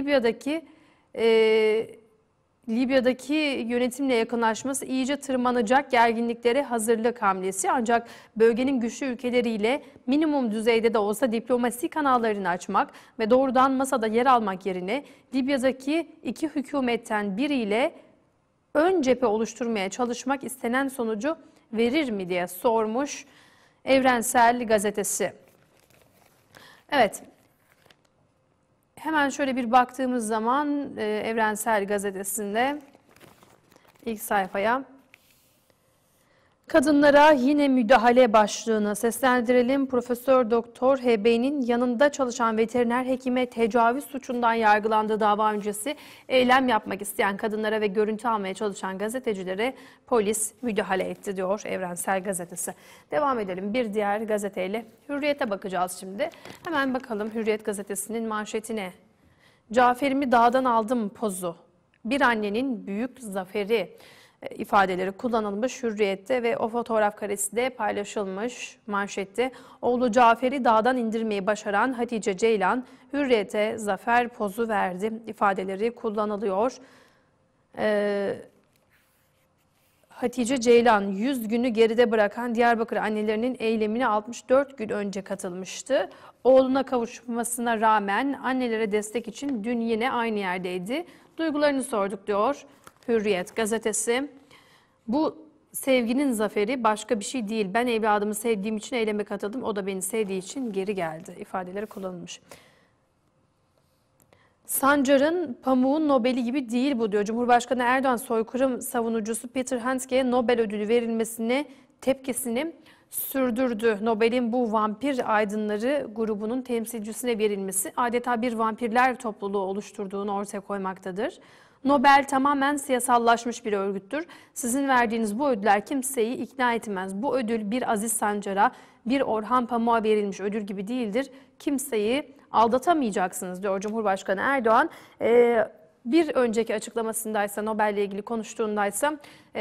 Libya'daki yönetimle yakınlaşması iyice tırmanacak gerginliklere hazırlık hamlesi. Ancak bölgenin güçlü ülkeleriyle minimum düzeyde de olsa diplomasi kanallarını açmak ve doğrudan masada yer almak yerine Libya'daki iki hükümetten biriyle ön cephe oluşturmaya çalışmak istenen sonucu verir mi diye sormuş Evrensel Gazetesi. Evet. Hemen şöyle bir baktığımız zaman Evrensel Gazetesi'nde ilk sayfaya kadınlara yine müdahale başlığını seslendirelim. Profesör Doktor HB'nin yanında çalışan veteriner hekime tecavüz suçundan yargılandığı dava öncesi eylem yapmak isteyen kadınlara ve görüntü almaya çalışan gazetecilere polis müdahale etti diyor Evrensel Gazetesi. Devam edelim bir diğer gazeteyle. Hürriyet'e bakacağız şimdi. Hemen bakalım Hürriyet Gazetesi'nin manşetine. Cafer'imi dağdan aldım pozu. Bir annenin büyük zaferi ifadeleri kullanılmış Hürriyet'te ve o fotoğraf karesi de paylaşılmış manşette. Oğlu Cafer'i dağdan indirmeyi başaran Hatice Ceylan Hürriyet'e zafer pozu verdi ifadeleri kullanılıyor. Hatice Ceylan 100 günü geride bırakan Diyarbakır annelerinin eylemine 64 gün önce katılmıştı. Oğluna kavuşmasına rağmen annelere destek için dün yine aynı yerdeydi. Duygularını sorduk diyor Hürriyet Gazetesi. Bu sevginin zaferi başka bir şey değil. Ben evladımı sevdiğim için eyleme katıldım. O da beni sevdiği için geri geldi ifadeleri kullanılmış. Sancar'ın pamuğun Nobel'i gibi değil bu diyor. Cumhurbaşkanı Erdoğan soykırım savunucusu Peter Handke'ye Nobel ödülü verilmesine tepkisini sürdürdü. Nobel'in bu vampir aydınları grubunun temsilcisine verilmesi adeta bir vampirler topluluğu oluşturduğunu ortaya koymaktadır. Nobel tamamen siyasallaşmış bir örgüttür. Sizin verdiğiniz bu ödüller kimseyi ikna etmez. Bu ödül bir Aziz Sancar'a, bir Orhan Pamuk'a verilmiş ödül gibi değildir. Kimseyi aldatamayacaksınız diyor Cumhurbaşkanı Erdoğan. Bir önceki açıklamasındaysa, Nobel'le ilgili konuştuğundaysa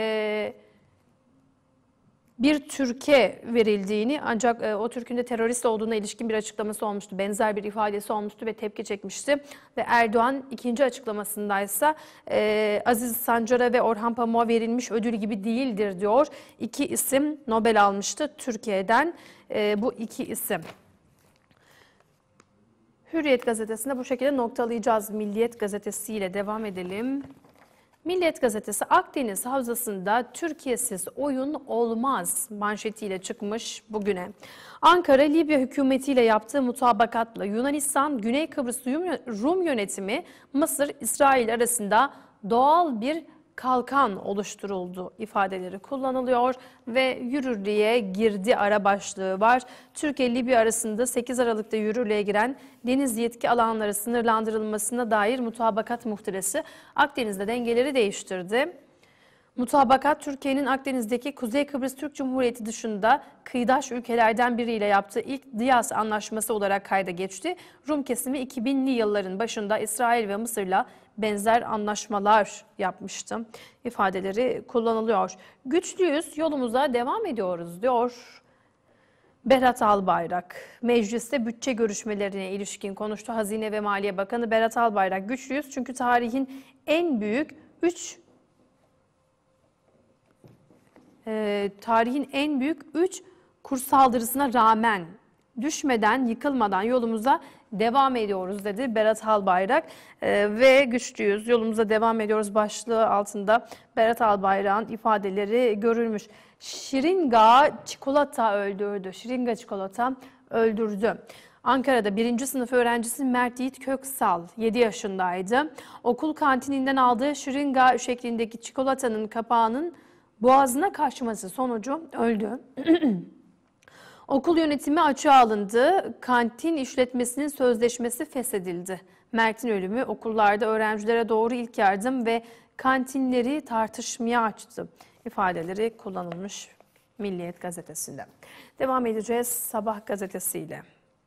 bir Türk'e verildiğini ancak o Türk'ün de terörist olduğuna ilişkin bir açıklaması olmuştu. Benzer bir ifadesi olmuştu ve tepki çekmişti. Ve Erdoğan ikinci açıklamasındaysa Aziz Sancar'a ve Orhan Pamuk'a verilmiş ödül gibi değildir diyor. İki isim Nobel almıştı Türkiye'den bu iki isim. Hürriyet gazetesinde bu şekilde noktalayacağız. Milliyet gazetesiyle devam edelim. Milliyet gazetesi Akdeniz Havzası'nda Türkiye'siz oyun olmaz manşetiyle çıkmış bugüne. Ankara, Libya hükümetiyle yaptığı mutabakatla Yunanistan, Güney Kıbrıs Rum yönetimi, Mısır, İsrail arasında doğal bir kalkan oluşturuldu ifadeleri kullanılıyor ve yürürlüğe girdi ara başlığı var. Türkiye-Libya arasında 8 Aralık'ta yürürlüğe giren deniz yetki alanları sınırlandırılmasına dair mutabakat muhtırası Akdeniz'de dengeleri değiştirdi. Mutabakat, Türkiye'nin Akdeniz'deki Kuzey Kıbrıs Türk Cumhuriyeti dışında kıyıdaş ülkelerden biriyle yaptığı ilk Diyas Anlaşması olarak kayda geçti. Rum kesimi 2000'li yılların başında İsrail ve Mısır'la benzer anlaşmalar yapmıştı. İfadeleri kullanılıyor. Güçlüyüz, yolumuza devam ediyoruz diyor Berat Albayrak. Mecliste bütçe görüşmelerine ilişkin konuştu. Hazine ve Maliye Bakanı Berat Albayrak, güçlüyüz çünkü tarihin en büyük 3 kur saldırısına rağmen düşmeden, yıkılmadan yolumuza devam ediyoruz dedi Berat Albayrak. Ve güçlüyüz, yolumuza devam ediyoruz başlığı altında Berat Albayrak'ın ifadeleri görülmüş. Şiringa çikolata öldürdü. Şiringa çikolata öldürdü. Ankara'da 1. sınıf öğrencisi Mert Yiğit Köksal 7 yaşındaydı. Okul kantininden aldığı şiringa şeklindeki çikolatanın kapağının boğazına kaçması sonucu öldü. Okul yönetimi açığa alındı. Kantin işletmesinin sözleşmesi feshedildi. Mert'in ölümü okullarda öğrencilere doğru ilk yardım ve kantinleri tartışmaya açtı ifadeleri kullanılmış Milliyet gazetesinde. Devam edeceğiz Sabah gazetesiyle.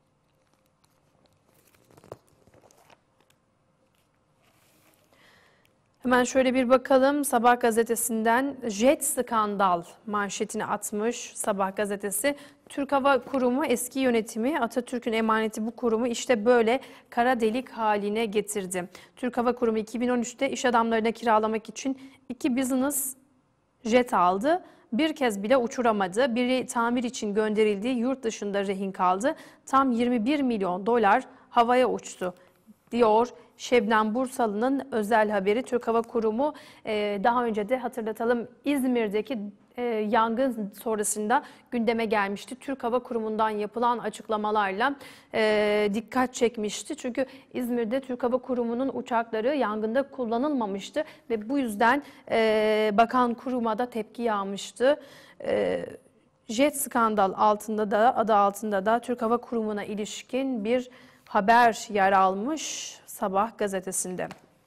Hemen şöyle bir bakalım. Sabah gazetesinden jet skandal manşetini atmış Sabah gazetesi. Türk Hava Kurumu eski yönetimi, Atatürk'ün emaneti bu kurumu işte böyle kara delik haline getirdi. Türk Hava Kurumu 2013'te iş adamlarına kiralamak için 2 business jet aldı. Bir kez bile uçuramadı. Biri tamir için gönderildiği yurt dışında rehin kaldı. Tam 21 milyon dolar havaya uçtu diyor Şebnem Bursalı'nın özel haberi. Türk Hava Kurumu daha önce de hatırlatalım İzmir'deki yangın sonrasında gündeme gelmişti. Türk Hava Kurumu'ndan yapılan açıklamalarla dikkat çekmişti. Çünkü İzmir'de Türk Hava Kurumu'nun uçakları yangında kullanılmamıştı ve bu yüzden bakan kuruma da tepki yağmıştı. Jet skandal altında da adı altında da Türk Hava Kurumu'na ilişkin bir haber yer almış Sabah gazetesinde.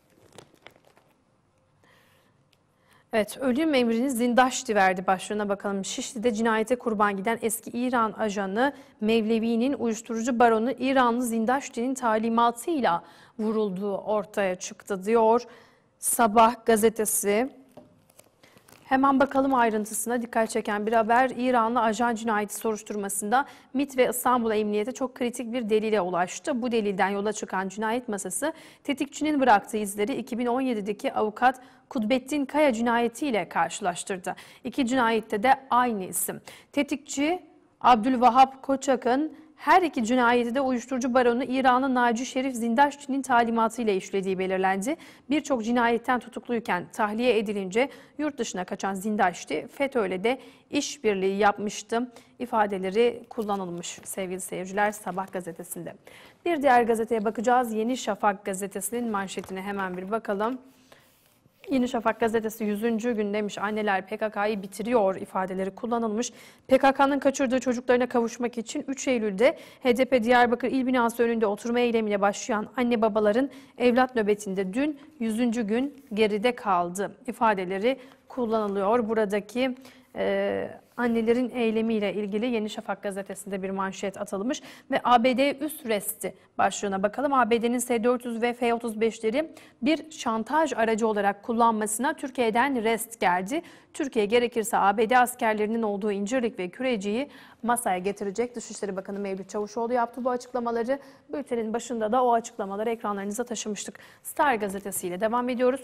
Evet, ölüm emrini Zindaşti verdi başlığına bakalım. Şişli'de cinayete kurban giden eski İran ajanı Mevlevi'nin uyuşturucu baronu İranlı Zindaşti'nin talimatıyla vurulduğu ortaya çıktı diyor Sabah gazetesi. Hemen bakalım ayrıntısına. Dikkat çeken bir haber. İranlı ajan cinayeti soruşturmasında MİT ve İstanbul Emniyeti çok kritik bir delile ulaştı. Bu delilden yola çıkan cinayet masası tetikçinin bıraktığı izleri 2017'deki avukat Kudbettin Kaya cinayetiyle karşılaştırdı. İki cinayette de aynı isim. Tetikçi Abdülvahap Koçak'ın her iki cinayeti de uyuşturucu baronu İranlı Naci Şerif Zindaşti'nin talimatıyla işlediği belirlendi. Birçok cinayetten tutukluyken tahliye edilince yurt dışına kaçan Zindaşti, FETÖ'yle de işbirliği yapmıştı ifadeleri kullanılmış sevgili seyirciler Sabah gazetesinde. Bir diğer gazeteye bakacağız. Yeni Şafak gazetesinin manşetine hemen bir bakalım. Yeni Şafak gazetesi 100. gün demiş anneler PKK'yı bitiriyor ifadeleri kullanılmış. PKK'nın kaçırdığı çocuklarına kavuşmak için 3 Eylül'de HDP Diyarbakır İl Binası önünde oturma eylemine başlayan anne babaların evlat nöbetinde dün 100. gün geride kaldı ifadeleri kullanılıyor. Buradaki annelerin eylemiyle ilgili Yeni Şafak gazetesinde bir manşet atılmış ve ABD üst resti başlığına bakalım. ABD'nin S-400 ve F-35'leri bir şantaj aracı olarak kullanmasına Türkiye'den rest geldi. Türkiye gerekirse ABD askerlerinin olduğu İncirlik ve Küreci'yi masaya getirecek. Dışişleri Bakanı Mevlüt Çavuşoğlu yaptı bu açıklamaları. Bültenin başında da o açıklamaları ekranlarınıza taşımıştık. Star gazetesiyle devam ediyoruz.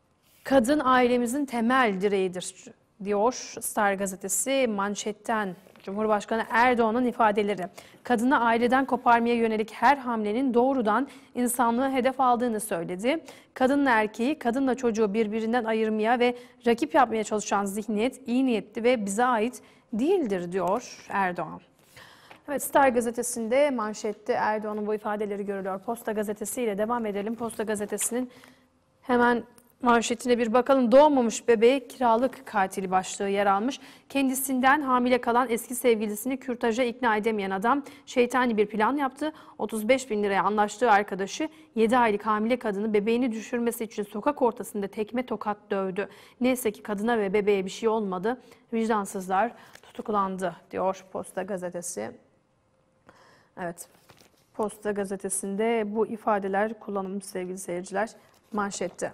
Kadın ailemizin temel direğidir diyor Star gazetesi manşetten Cumhurbaşkanı Erdoğan'ın ifadeleri. Kadını aileden koparmaya yönelik her hamlenin doğrudan insanlığı hedef aldığını söyledi. Kadınla erkeği, kadınla çocuğu birbirinden ayırmaya ve rakip yapmaya çalışan zihniyet iyi niyetli ve bize ait değildir diyor Erdoğan. Evet, Star gazetesinde manşette Erdoğan'ın bu ifadeleri görülüyor. Posta gazetesiyle devam edelim. Posta gazetesinin hemen manşetine bir bakalım. Doğmamış bebeğe kiralık katili başlığı yer almış. Kendisinden hamile kalan eski sevgilisini kürtaja ikna edemeyen adam şeytani bir plan yaptı. 35 bin liraya anlaştığı arkadaşı 7 aylık hamile kadını bebeğini düşürmesi için sokak ortasında tekme tokat dövdü. Neyse ki kadına ve bebeğe bir şey olmadı. Vicdansızlar tutuklandı diyor Posta gazetesi. Evet, Posta gazetesinde bu ifadeler kullanılmış sevgili seyirciler manşette.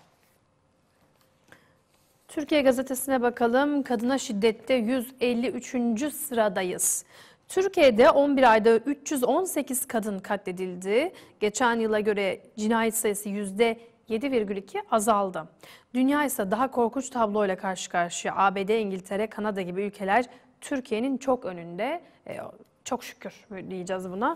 Türkiye gazetesine bakalım. Kadına şiddette 153. sıradayız. Türkiye'de 11 ayda 318 kadın katledildi. Geçen yıla göre cinayet sayısı %7,2 azaldı. Dünya ise daha korkunç tabloyla karşı karşıya. ABD, İngiltere, Kanada gibi ülkeler Türkiye'nin çok önünde. Çok şükür diyeceğiz buna.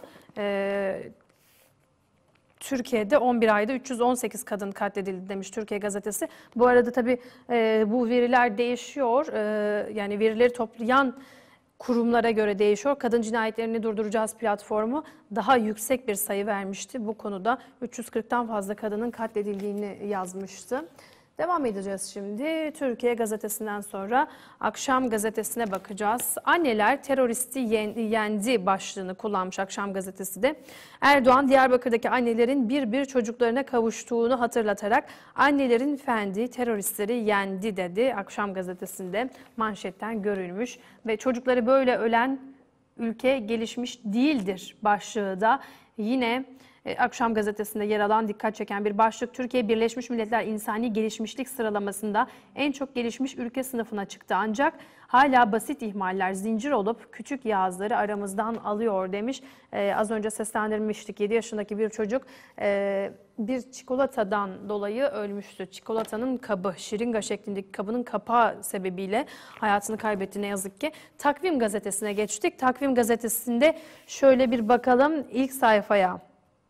Türkiye'de 11 ayda 318 kadın katledildi demiş Türkiye gazetesi. Bu arada tabii bu veriler değişiyor. Yani verileri toplayan kurumlara göre değişiyor. Kadın cinayetlerini durduracağız platformu daha yüksek bir sayı vermişti. Bu konuda 340'tan fazla kadının katledildiğini yazmıştı. Devam edeceğiz şimdi. Türkiye gazetesinden sonra Akşam gazetesine bakacağız. Anneler teröristi yendi başlığını kullanmış Akşam gazetesi de. Erdoğan Diyarbakır'daki annelerin bir çocuklarına kavuştuğunu hatırlatarak annelerin fendi teröristleri yendi dedi. Akşam gazetesinde manşetten görülmüş ve çocukları böyle ölen ülke gelişmiş değildir başlığı da yine Akşam gazetesinde yer alan dikkat çeken bir başlık. Türkiye Birleşmiş Milletler İnsani Gelişmişlik sıralamasında en çok gelişmiş ülke sınıfına çıktı. Ancak hala basit ihmaller zincir olup küçük yağızları aramızdan alıyor demiş. Az önce seslendirmiştik. 7 yaşındaki bir çocuk bir çikolatadan dolayı ölmüştü. Çikolatanın kabı, şiringa şeklindeki kabının kapağı sebebiyle hayatını kaybetti ne yazık ki. Takvim gazetesine geçtik. Takvim gazetesinde şöyle bir bakalım ilk sayfaya.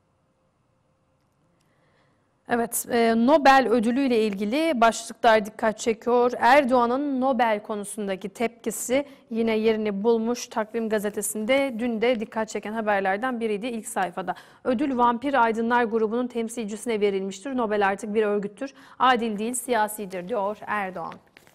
Evet, Nobel ödülüyle ilgili başlıklar dikkat çekiyor. Erdoğan'ın Nobel konusundaki tepkisi yine yerini bulmuş Takvim gazetesinde. Dün de dikkat çeken haberlerden biriydi ilk sayfada. Ödül Vampir Aydınlar grubunun temsilcisine verilmiştir. Nobel artık bir örgüttür. Adil değil, siyasidir diyor Erdoğan.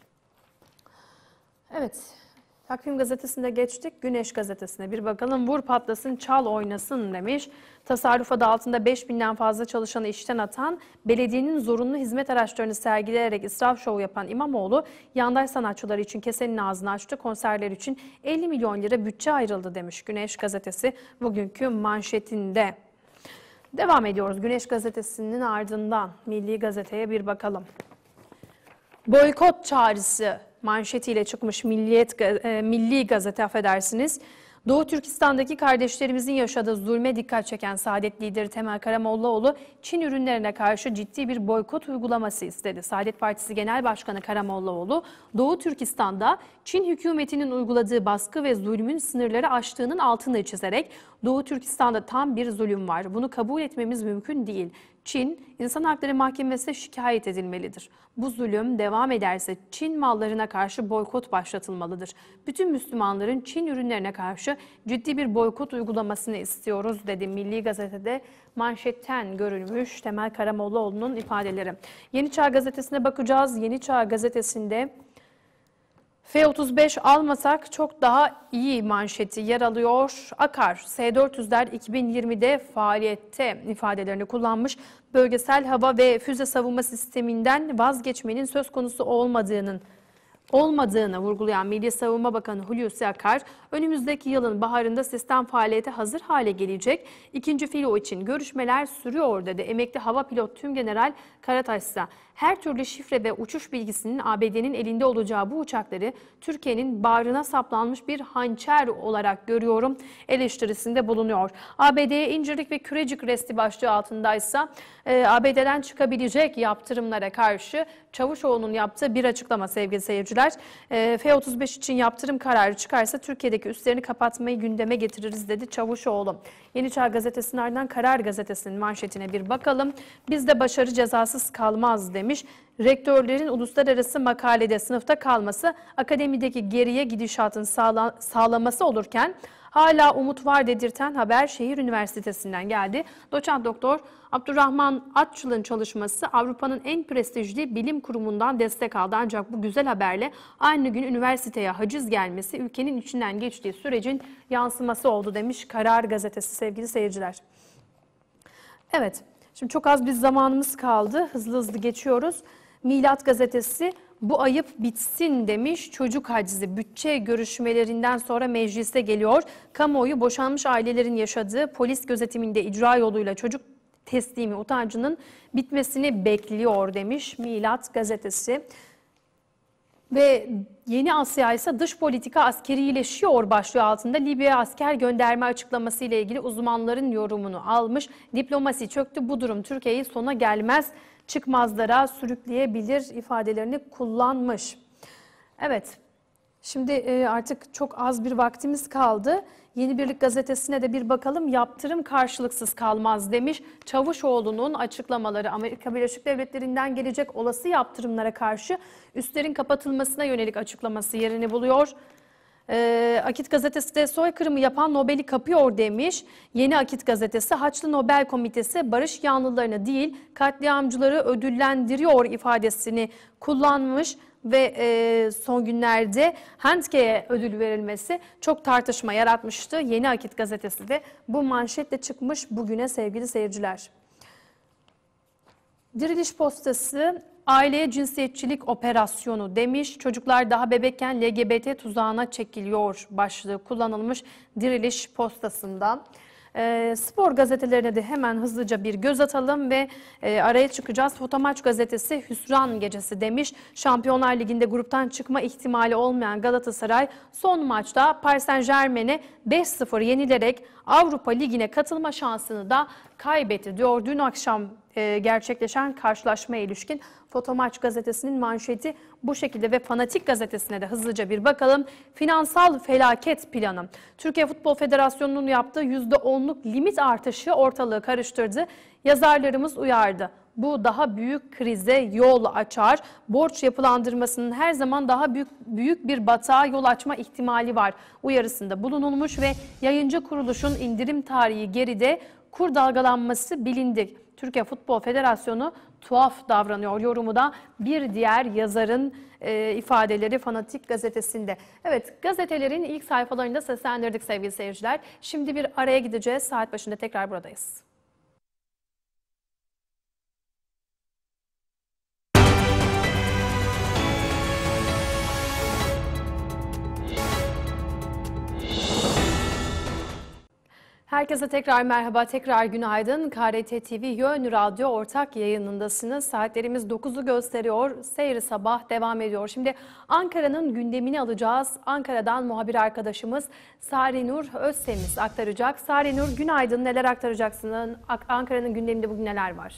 Evet. Takvim gazetesinde geçtik. Güneş gazetesine bir bakalım. Vur patlasın, çal oynasın demiş. Tasarruf adı altında 5000'den fazla çalışanı işten atan, belediyenin zorunlu hizmet araçlarını sergileyerek israf şovu yapan İmamoğlu, yandaş sanatçılar için kesenin ağzını açtı. Konserler için 50 milyon lira bütçe ayrıldı demiş Güneş gazetesi bugünkü manşetinde. Devam ediyoruz. Güneş gazetesinin ardından Milli Gazete'ye bir boykot çağrısı manşetiyle çıkmış Milli Gazete affedersiniz. Doğu Türkistan'daki kardeşlerimizin yaşadığı zulme dikkat çeken Saadet lideri Temel Karamollaoğlu, Çin ürünlerine karşı ciddi bir boykot uygulaması istedi. Saadet Partisi Genel Başkanı Karamollaoğlu, Doğu Türkistan'da Çin hükümetinin uyguladığı baskı ve zulmün sınırları aştığının altını çizerek, Doğu Türkistan'da tam bir zulüm var. Bunu kabul etmemiz mümkün değil. Çin, İnsan Hakları Mahkemesi'ne şikayet edilmelidir. Bu zulüm devam ederse Çin mallarına karşı boykot başlatılmalıdır. Bütün Müslümanların Çin ürünlerine karşı ciddi bir boykot uygulamasını istiyoruz dedi. Milli Gazete'de manşetten görülmüş Temel Karamollaoğlu'nun ifadeleri. Yeni Çağ Gazetesi'ne bakacağız. Yeni Çağ Gazetesi'nde F-35 almasak çok daha iyi manşeti yer alıyor. Akar, S-400'ler 2020'de faaliyette ifadelerini kullanmış. Bölgesel hava ve füze savunma sisteminden vazgeçmenin söz konusu olmadığını vurgulayan Milli Savunma Bakanı Hulusi Akar, önümüzdeki yılın baharında sistem faaliyete hazır hale gelecek. İkinci filo için görüşmeler sürüyor dedi. Emekli hava pilot Tümgeneral Karataş ise her türlü şifre ve uçuş bilgisinin ABD'nin elinde olacağı bu uçakları Türkiye'nin bağrına saplanmış bir hançer olarak görüyorum eleştirisinde bulunuyor. ABD'ye incirlik ve kürecik resti başlığı altındaysa ABD'den çıkabilecek yaptırımlara karşı Çavuşoğlu'nun yaptığı bir açıklama sevgili seyirciler. F-35 için yaptırım kararı çıkarsa Türkiye'deki üslerini kapatmayı gündeme getiririz dedi Çavuşoğlu. Yeni Çağ Gazetesi'nin ardından Karar Gazetesi'nin manşetine bir bakalım. Bizde başarı cezasız kalmaz demiş. Rektörlerin uluslararası makalede sınıfta kalması akademideki geriye gidişatın sağlaması olurken hala umut var dedirten haber Şehir Üniversitesi'nden geldi. Doçent Doktor Abdurrahman Atçıl'ın çalışması Avrupa'nın en prestijli bilim kurumundan destek aldı. Ancak bu güzel haberle aynı gün üniversiteye haciz gelmesi ülkenin içinden geçtiği sürecin yansıması oldu demiş Karar Gazetesi sevgili seyirciler. Evet, şimdi çok az bir zamanımız kaldı. Hızlı hızlı geçiyoruz. Milat Gazetesi bu ayıp bitsin demiş. Çocuk hacizi bütçe görüşmelerinden sonra meclise geliyor. Kamuoyu boşanmış ailelerin yaşadığı polis gözetiminde icra yoluyla çocuk teslimi utancının bitmesini bekliyor demiş Milat Gazetesi. Ve Yeni Asya ise dış politika askerileşiyor başlığı altında Libya'ya asker gönderme açıklaması ile ilgili uzmanların yorumunu almış. Diplomasi çöktü, bu durum Türkiye'yi sona gelmez çıkmazlara sürükleyebilir ifadelerini kullanmış. Evet, şimdi artık çok az bir vaktimiz kaldı. Yeni Birlik Gazetesi'ne de bir bakalım. Yaptırım karşılıksız kalmaz demiş. Çavuşoğlu'nun açıklamaları Amerika Birleşik Devletleri'nden gelecek olası yaptırımlara karşı üslerin kapatılmasına yönelik açıklaması yerini buluyor. Akit Gazetesi de soykırımı yapan Nobel'i kapıyor demiş. Yeni Akit Gazetesi Haçlı Nobel Komitesi barış yanlılarını değil katliamcıları ödüllendiriyor ifadesini kullanmış. Ve son günlerde Handke'ye ödül verilmesi çok tartışma yaratmıştı. Yeni Akit Gazetesi de bu manşetle çıkmış bugüne sevgili seyirciler. Diriliş Postası aileye cinsiyetçilik operasyonu demiş. Çocuklar daha bebekken LGBT tuzağına çekiliyor başlığı kullanılmış Diriliş Postası'nda. Spor gazetelerine de hemen hızlıca bir göz atalım ve araya çıkacağız. Fotomaç gazetesi hüsran gecesi demiş. Şampiyonlar Ligi'nde gruptan çıkma ihtimali olmayan Galatasaray son maçta Paris Saint-Germain'e 5-0 yenilerek Avrupa Ligi'ne katılma şansını da kaybetti diyor. Dün akşam gerçekleşen karşılaşmaya ilişkin Fotomaç gazetesinin manşeti bu şekilde ve Fanatik gazetesine de hızlıca bir bakalım. Finansal felaket planı. Türkiye Futbol Federasyonu'nun yaptığı %10'luk limit artışı ortalığı karıştırdı. Yazarlarımız uyardı. Bu daha büyük krize yol açar. Borç yapılandırmasının her zaman daha büyük bir batağa yol açma ihtimali var uyarısında bulunulmuş ve yayıncı kuruluşun indirim tarihi geride, kur dalgalanması bilindik. Türkiye Futbol Federasyonu tuhaf davranıyor yorumu da bir diğer yazarın ifadeleri Fanatik gazetesinde. Evet, gazetelerin ilk sayfalarında seslendirdik sevgili seyirciler. Şimdi bir araya gideceğiz. Saat başında tekrar buradayız. Herkese tekrar merhaba, tekrar günaydın. KRT TV Yön Radyo ortak yayınındasınız. Saatlerimiz 9'u gösteriyor. Seyri sabah devam ediyor. Şimdi Ankara'nın gündemini alacağız. Ankara'dan muhabir arkadaşımız Sarinur Özsemiz aktaracak. Sarinur, günaydın. Neler aktaracaksın? Ankara'nın gündeminde bugün neler var?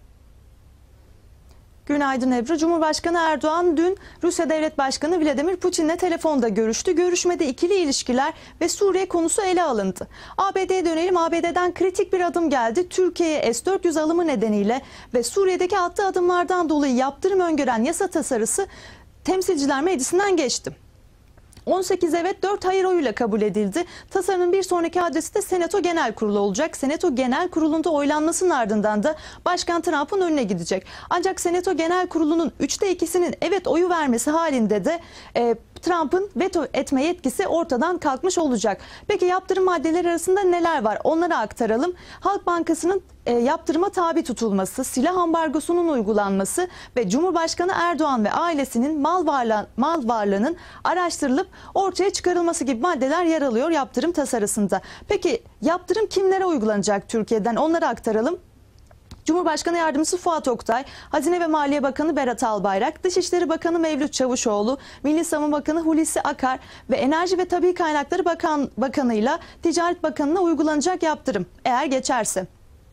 Günaydın Ebru. Cumhurbaşkanı Erdoğan dün Rusya Devlet Başkanı Vladimir Putin'le telefonda görüştü. Görüşmede ikili ilişkiler ve Suriye konusu ele alındı. ABD'ye dönelim. ABD'den kritik bir adım geldi. Türkiye'ye S-400 alımı nedeniyle ve Suriye'deki attığı adımlardan dolayı yaptırım öngören yasa tasarısı Temsilciler Meclisi'nden geçti. 18 evet 4 hayır oyuyla kabul edildi. Tasarının bir sonraki adresi de Senato Genel Kurulu olacak. Senato Genel Kurulu'nda oylanmasının ardından da Başkan Trump'ın önüne gidecek. Ancak Senato Genel Kurulu'nun 3'te 2'sinin evet oyu vermesi halinde de Trump'ın veto etme yetkisi ortadan kalkmış olacak. Peki yaptırım maddeleri arasında neler var? Onları aktaralım. Halk Bankası'nın yaptırıma tabi tutulması, silah ambargosunun uygulanması ve Cumhurbaşkanı Erdoğan ve ailesinin mal varlığının araştırılıp ortaya çıkarılması gibi maddeler yer alıyor yaptırım tasarısında. Peki yaptırım kimlere uygulanacak Türkiye'den? Onları aktaralım. Cumhurbaşkanı Yardımcısı Fuat Oktay, Hazine ve Maliye Bakanı Berat Albayrak, Dışişleri Bakanı Mevlüt Çavuşoğlu, Milli Savunma Bakanı Hulusi Akar ve Enerji ve Tabii Kaynakları Bakanı'yla Ticaret Bakanı'na uygulanacak yaptırım eğer geçerse.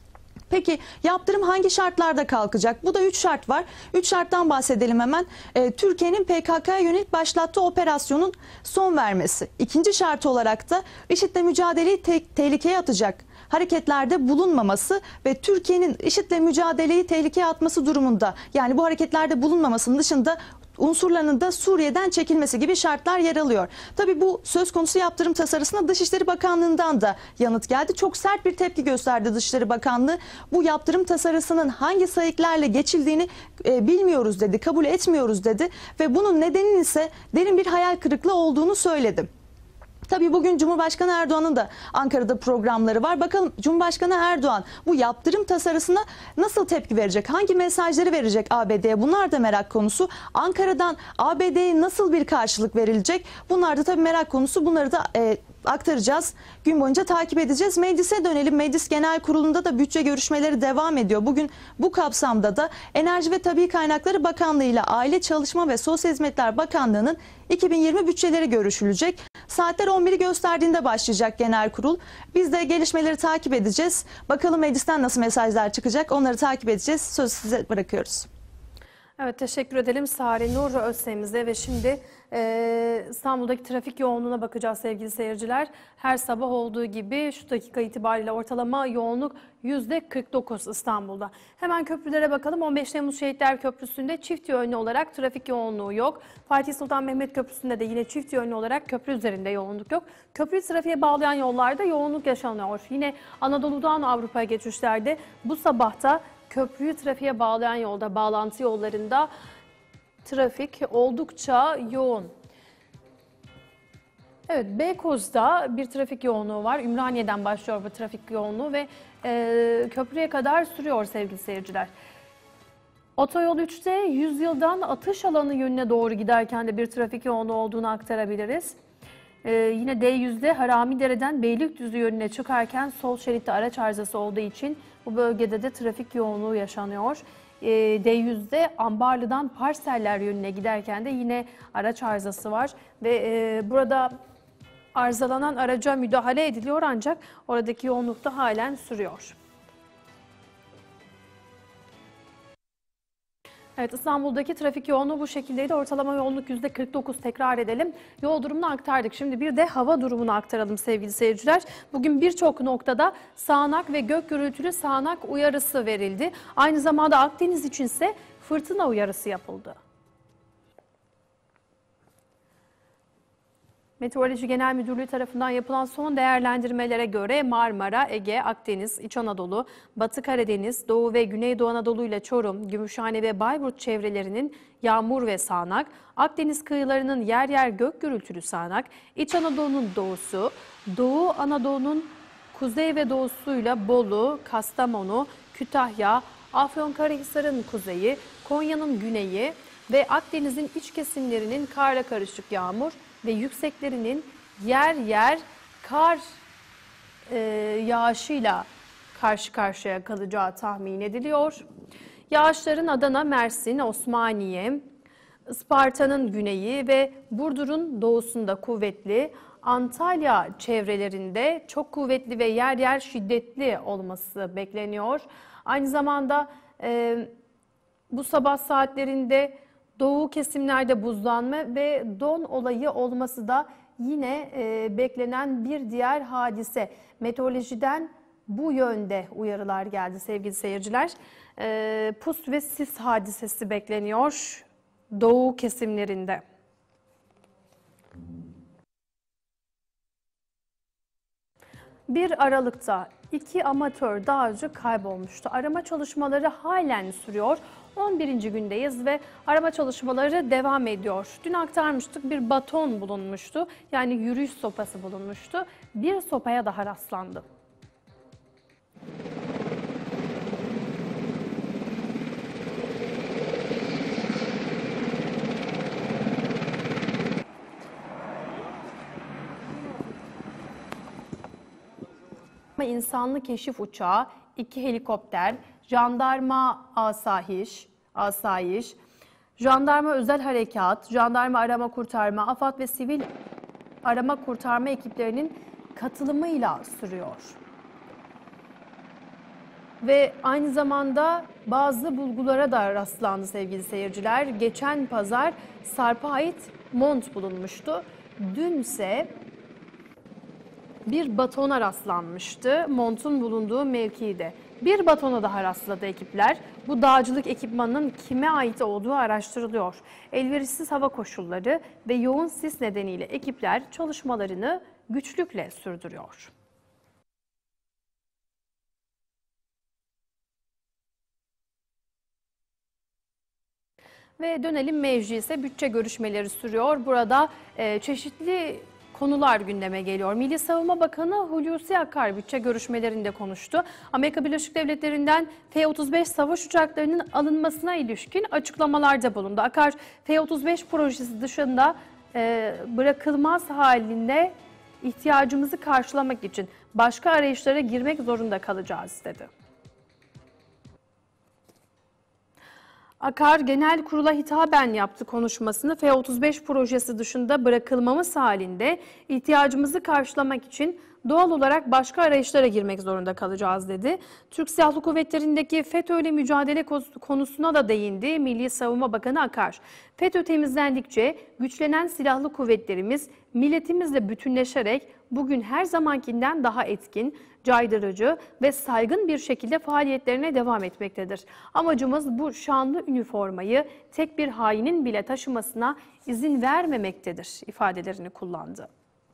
Peki yaptırım hangi şartlarda kalkacak? Bu da 3 şart var. 3 şarttan bahsedelim hemen. Türkiye'nin PKK'ya yönelik başlattığı operasyonun son vermesi. İkinci şart olarak da IŞİD'le mücadeleyi tehlikeye atacak hareketlerde bulunmaması ve Türkiye'nin IŞİD'le mücadeleyi tehlikeye atması durumunda, yani bu hareketlerde bulunmamasının dışında unsurlarının da Suriye'den çekilmesi gibi şartlar yer alıyor. Tabii bu söz konusu yaptırım tasarısına Dışişleri Bakanlığı'ndan da yanıt geldi. Çok sert bir tepki gösterdi Dışişleri Bakanlığı. Bu yaptırım tasarısının hangi sayıklarla geçildiğini bilmiyoruz dedi, kabul etmiyoruz dedi ve bunun nedeninin ise derin bir hayal kırıklığı olduğunu söyledi. Tabii bugün Cumhurbaşkanı Erdoğan'ın da Ankara'da programları var. Bakalım Cumhurbaşkanı Erdoğan bu yaptırım tasarısına nasıl tepki verecek? Hangi mesajları verecek ABD'ye? Bunlar da merak konusu. Ankara'dan ABD'ye nasıl bir karşılık verilecek? Bunlar da tabii merak konusu. Bunları da aktaracağız. Gün boyunca takip edeceğiz. Meclise dönelim. Meclis Genel Kurulu'nda da bütçe görüşmeleri devam ediyor. Bugün bu kapsamda da Enerji ve Tabii Kaynakları Bakanlığı ile Aile, Çalışma ve Sosyal Hizmetler Bakanlığı'nın 2020 bütçeleri görüşülecek. Saatler 11'i gösterdiğinde başlayacak genel kurul. Biz de gelişmeleri takip edeceğiz. Bakalım meclisten nasıl mesajlar çıkacak, onları takip edeceğiz. Sözü size bırakıyoruz. Evet, teşekkür edelim Sare Nur Özsemiz'e ve şimdi İstanbul'daki trafik yoğunluğuna bakacağız sevgili seyirciler. Her sabah olduğu gibi şu dakika itibariyle ortalama yoğunluk %49 İstanbul'da. Hemen köprülere bakalım. 15 Temmuz Şehitler Köprüsü'nde çift yönlü olarak trafik yoğunluğu yok. Fatih Sultan Mehmet Köprüsü'nde de yine çift yönlü olarak köprü üzerinde yoğunluk yok. Köprüyü trafiğe bağlayan yollarda yoğunluk yaşanıyor. Yine Anadolu'dan Avrupa'ya geçişlerde bu sabahta köprüyü trafiğe bağlayan yolda, bağlantı yollarında trafik oldukça yoğun. Evet, Beykoz'da bir trafik yoğunluğu var. Ümraniye'den başlıyor bu trafik yoğunluğu ve köprüye kadar sürüyor sevgili seyirciler. Otoyol 3'te 100 yıldan atış alanı yönüne doğru giderken de bir trafik yoğunluğu olduğunu aktarabiliriz. Yine D100'de Haramidere'den Beylikdüzü yönüne çıkarken sol şeritte araç arızası olduğu için bu bölgede de trafik yoğunluğu yaşanıyor. D100'de Ambarlı'dan Parseller yönüne giderken de yine araç arızası var ve burada arızalanan araca müdahale ediliyor ancak oradaki yoğunluk da halen sürüyor. Evet, İstanbul'daki trafik yoğunluğu bu şekildeydi. Ortalama yoğunluk %49, tekrar edelim. Yol durumunu aktardık. Şimdi bir de hava durumunu aktaralım sevgili seyirciler. Bugün birçok noktada sağanak ve gök gürültülü sağanak uyarısı verildi. Aynı zamanda Akdeniz içinse fırtına uyarısı yapıldı. Meteoroloji Genel Müdürlüğü tarafından yapılan son değerlendirmelere göre Marmara, Ege, Akdeniz, İç Anadolu, Batı Karadeniz, Doğu ve Güneydoğu Anadolu ile Çorum, Gümüşhane ve Bayburt çevrelerinin yağmur ve sağanak, Akdeniz kıyılarının yer yer gök gürültülü sağanak, İç Anadolu'nun doğusu, Doğu Anadolu'nun kuzey ve doğusuyla Bolu, Kastamonu, Kütahya, Afyonkarahisar'ın kuzeyi, Konya'nın güneyi ve Akdeniz'in iç kesimlerinin karla karışık yağmur ve yükseklerinin yer yer kar yağışıyla karşı karşıya kalacağı tahmin ediliyor. Yağışların Adana, Mersin, Osmaniye, Isparta'nın güneyi ve Burdur'un doğusunda kuvvetli, Antalya çevrelerinde çok kuvvetli ve yer yer şiddetli olması bekleniyor. Aynı zamanda bu sabah saatlerinde doğu kesimlerde buzlanma ve don olayı olması da yine beklenen bir diğer hadise. Meteorolojiden bu yönde uyarılar geldi sevgili seyirciler. Pus ve sis hadisesi bekleniyor doğu kesimlerinde. Bir Aralık'ta 2 amatör dağcı kaybolmuştu. Arama çalışmaları halen sürüyor. 11. gündeyiz ve arama çalışmaları devam ediyor. Dün aktarmıştık, bir baton bulunmuştu. Yani yürüyüş sopası bulunmuştu. Bir sopaya daha rastlandı. İnsanlı keşif uçağı, 2 helikopter, jandarma asayiş, jandarma özel harekat, jandarma arama kurtarma, AFAD ve sivil arama kurtarma ekiplerinin katılımıyla sürüyor. Ve aynı zamanda bazı bulgulara da rastlandı sevgili seyirciler. Geçen pazar Sarp'a ait mont bulunmuştu. Dünse bir batona rastlanmıştı montun bulunduğu mevkide. Bir batona daha rastladı ekipler. Bu dağcılık ekipmanının kime ait olduğu araştırılıyor. Elverişsiz hava koşulları ve yoğun sis nedeniyle ekipler çalışmalarını güçlükle sürdürüyor. Ve dönelim meclise, bütçe görüşmeleri sürüyor. Burada çeşitli konular gündeme geliyor. Milli Savunma Bakanı Hulusi Akar bütçe görüşmelerinde konuştu. Amerika Birleşik Devletleri'nden F-35 savaş uçaklarının alınmasına ilişkin açıklamalarda bulundu. Akar, F-35 projesi dışında bırakılmaz halinde ihtiyacımızı karşılamak için başka arayışlara girmek zorunda kalacağız dedi. Akar genel kurula hitaben yaptı konuşmasını. F-35 projesi dışında bırakılmamız halinde ihtiyacımızı karşılamak için doğal olarak başka arayışlara girmek zorunda kalacağız dedi. Türk Silahlı Kuvvetleri'ndeki FETÖ'yle mücadele konusuna da değindi Milli Savunma Bakanı Akar. FETÖ temizlendikçe güçlenen silahlı kuvvetlerimiz milletimizle bütünleşerek bugün her zamankinden daha etkin, caydırıcı ve saygın bir şekilde faaliyetlerine devam etmektedir. Amacımız bu şanlı üniformayı tek bir hainin bile taşımasına izin vermemektedir ifadelerini kullandı.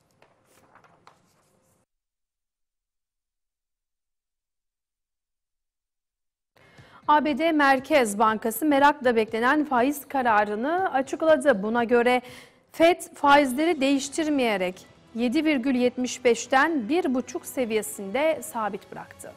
ABD Merkez Bankası merakla beklenen faiz kararını açıkladı. Buna göre FED faizleri değiştirmeyerek 7,75'ten 1,5 seviyesinde sabit bıraktı.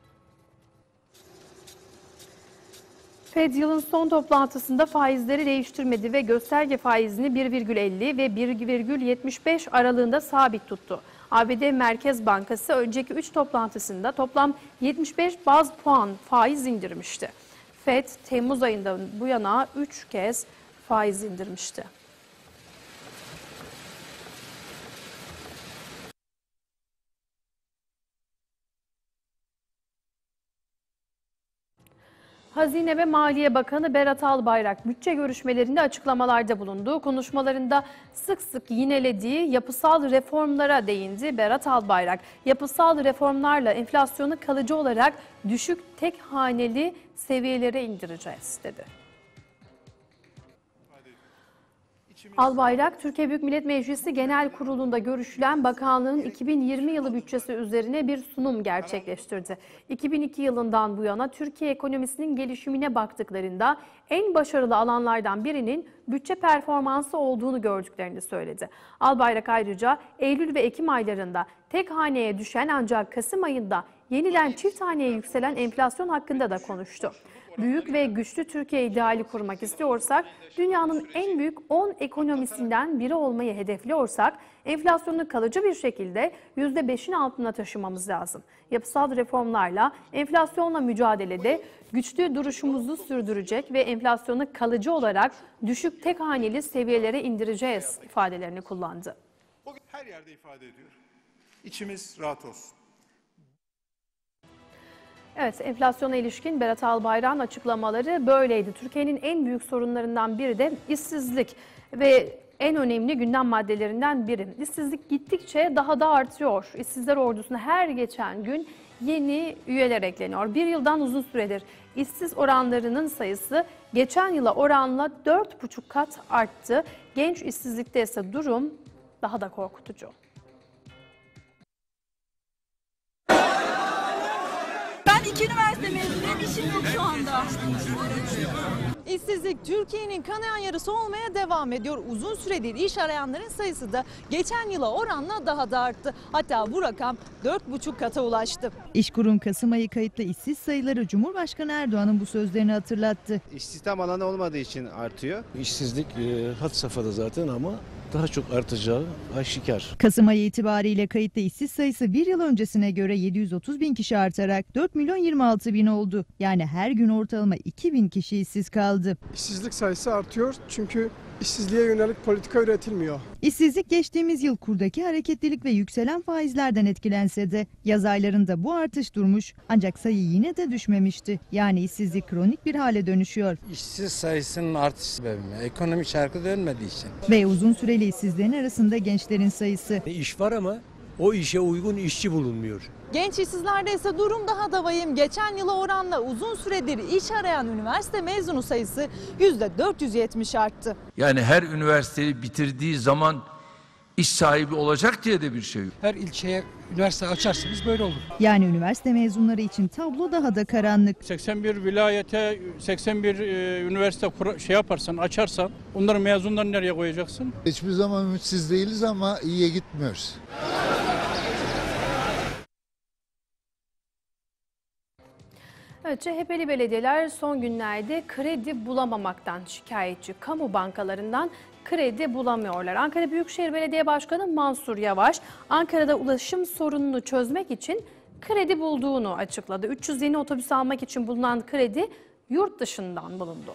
FED yılın son toplantısında faizleri değiştirmedi ve gösterge faizini 1,50 ve 1,75 aralığında sabit tuttu. ABD Merkez Bankası önceki 3 toplantısında toplam 75 baz puan faiz indirmişti. FED Temmuz ayından bu yana 3 kez faiz indirmişti. Hazine ve Maliye Bakanı Berat Albayrak bütçe görüşmelerinde açıklamalarda bulundu. Konuşmalarında sık sık yinelediği yapısal reformlara değindi Berat Albayrak. Yapısal reformlarla enflasyonu kalıcı olarak düşük tek haneli seviyelere indireceğiz dedi. Albayrak, Türkiye Büyük Millet Meclisi Genel Kurulu'nda görüşülen bakanlığın 2020 yılı bütçesi üzerine bir sunum gerçekleştirdi. 2002 yılından bu yana Türkiye ekonomisinin gelişimine baktıklarında en başarılı alanlardan birinin bütçe performansı olduğunu gördüklerini söyledi. Albayrak ayrıca Eylül ve Ekim aylarında tek haneye düşen ancak Kasım ayında yeniden çift haneye yükselen enflasyon hakkında da konuştu. Büyük ve güçlü Türkiye ideali kurmak istiyorsak, dünyanın en büyük 10 ekonomisinden biri olmayı hedefliyorsak, enflasyonu kalıcı bir şekilde %5'in altına taşımamız lazım. Yapısal reformlarla enflasyonla mücadelede güçlü duruşumuzu sürdürecek ve enflasyonu kalıcı olarak düşük tek haneli seviyelere indireceğiz ifadelerini kullandı. Bugün her yerde ifade ediyor. İçimiz rahat olsun. Evet, enflasyona ilişkin Berat Albayrak'ın açıklamaları böyleydi. Türkiye'nin en büyük sorunlarından biri de işsizlik ve en önemli gündem maddelerinden biri. İşsizlik gittikçe daha da artıyor. İşsizler ordusuna her geçen gün yeni üyeler ekleniyor. Bir yıldan uzun süredir işsiz oranlarının sayısı geçen yıla oranla 4,5 kat arttı. Genç işsizlikte ise durum daha da korkutucu. Ben 2 üniversite mezunuyum, işim yok şu anda. İşsizlik Türkiye'nin kanayan yarası olmaya devam ediyor. Uzun süredir iş arayanların sayısı da geçen yıla oranla daha da arttı. Hatta bu rakam 4,5 kata ulaştı. İşkur'un Kasım ayı kayıtlı işsiz sayıları Cumhurbaşkanı Erdoğan'ın bu sözlerini hatırlattı. İstihdam alanı olmadığı için artıyor. İşsizlik had safhada zaten ama daha çok artacağı aşikar. Kasım ayı itibariyle kayıtlı işsiz sayısı bir yıl öncesine göre 730 bin kişi artarak 4 milyon 26 bin oldu. Yani her gün ortalama 2 bin kişi işsiz kaldı. İşsizlik sayısı artıyor çünkü işsizliğe yönelik politika üretilmiyor. İşsizlik geçtiğimiz yıl kurdaki hareketlilik ve yükselen faizlerden etkilense de yaz aylarında bu artış durmuş ancak sayı yine de düşmemişti. Yani işsizlik kronik bir hale dönüşüyor. İşsiz sayısının artış sebebi ekonomi çarkı dönmediği için. Ve uzun süreli işsizlerin arasında gençlerin sayısı. İş var ama o işe uygun işçi bulunmuyor. Genç işsizlerde ise durum daha da vahim. Geçen yıla oranla uzun süredir iş arayan üniversite mezunu sayısı %470 arttı. Yani her üniversiteyi bitirdiği zaman iş sahibi olacak diye de bir şey yok. Her ilçeye üniversite açarsınız böyle olur. Yani üniversite mezunları için tablo daha da karanlık. 81 vilayete 81 üniversite açarsan onların mezunlarını nereye koyacaksın? Hiçbir zaman ümitsiz değiliz ama iyiye gitmiyoruz. Evet, CHP'li belediyeler son günlerde kredi bulamamaktan şikayetçi. Kamu bankalarından kredi bulamıyorlar. Ankara Büyükşehir Belediye Başkanı Mansur Yavaş, Ankara'da ulaşım sorununu çözmek için kredi bulduğunu açıkladı. 300 yeni otobüs almak için bulunan kredi yurt dışından bulundu.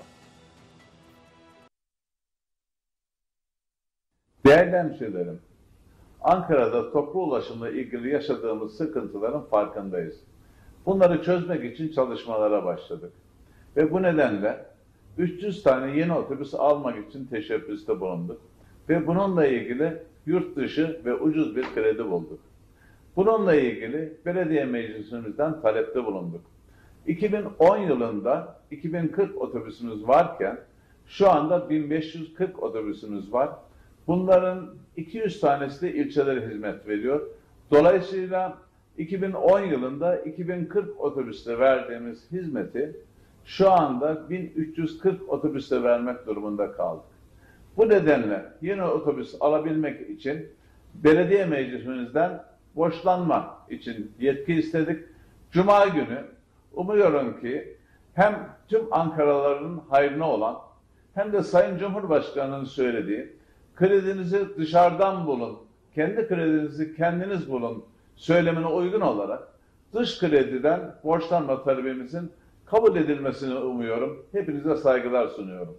Değerli hemşehrilerim, Ankara'da toplu ulaşımla ilgili yaşadığımız sıkıntıların farkındayız. Bunları çözmek için çalışmalara başladık. Ve bu nedenle 300 tane yeni otobüs almak için teşebbüste bulunduk. Ve bununla ilgili yurt dışı ve ucuz bir kredi bulduk. Bununla ilgili belediye meclisimizden talepte bulunduk. 2010 yılında 2040 otobüsümüz varken şu anda 1540 otobüsümüz var. Bunların 200 tanesi de ilçelere hizmet veriyor. Dolayısıyla 2010 yılında 2040 otobüste verdiğimiz hizmeti şu anda 1340 otobüste vermek durumunda kaldık. Bu nedenle yeni otobüs alabilmek için belediye meclisimizden borçlanma için yetki istedik. Cuma günü umuyorum ki hem tüm Ankaralıların hayrına olan hem de Sayın Cumhurbaşkanı'nın söylediği kredinizi dışarıdan bulun, kendi kredinizi kendiniz bulun söylemine uygun olarak dış krediden borçlanma talebimizin kabul edilmesini umuyorum. Hepinize saygılar sunuyorum.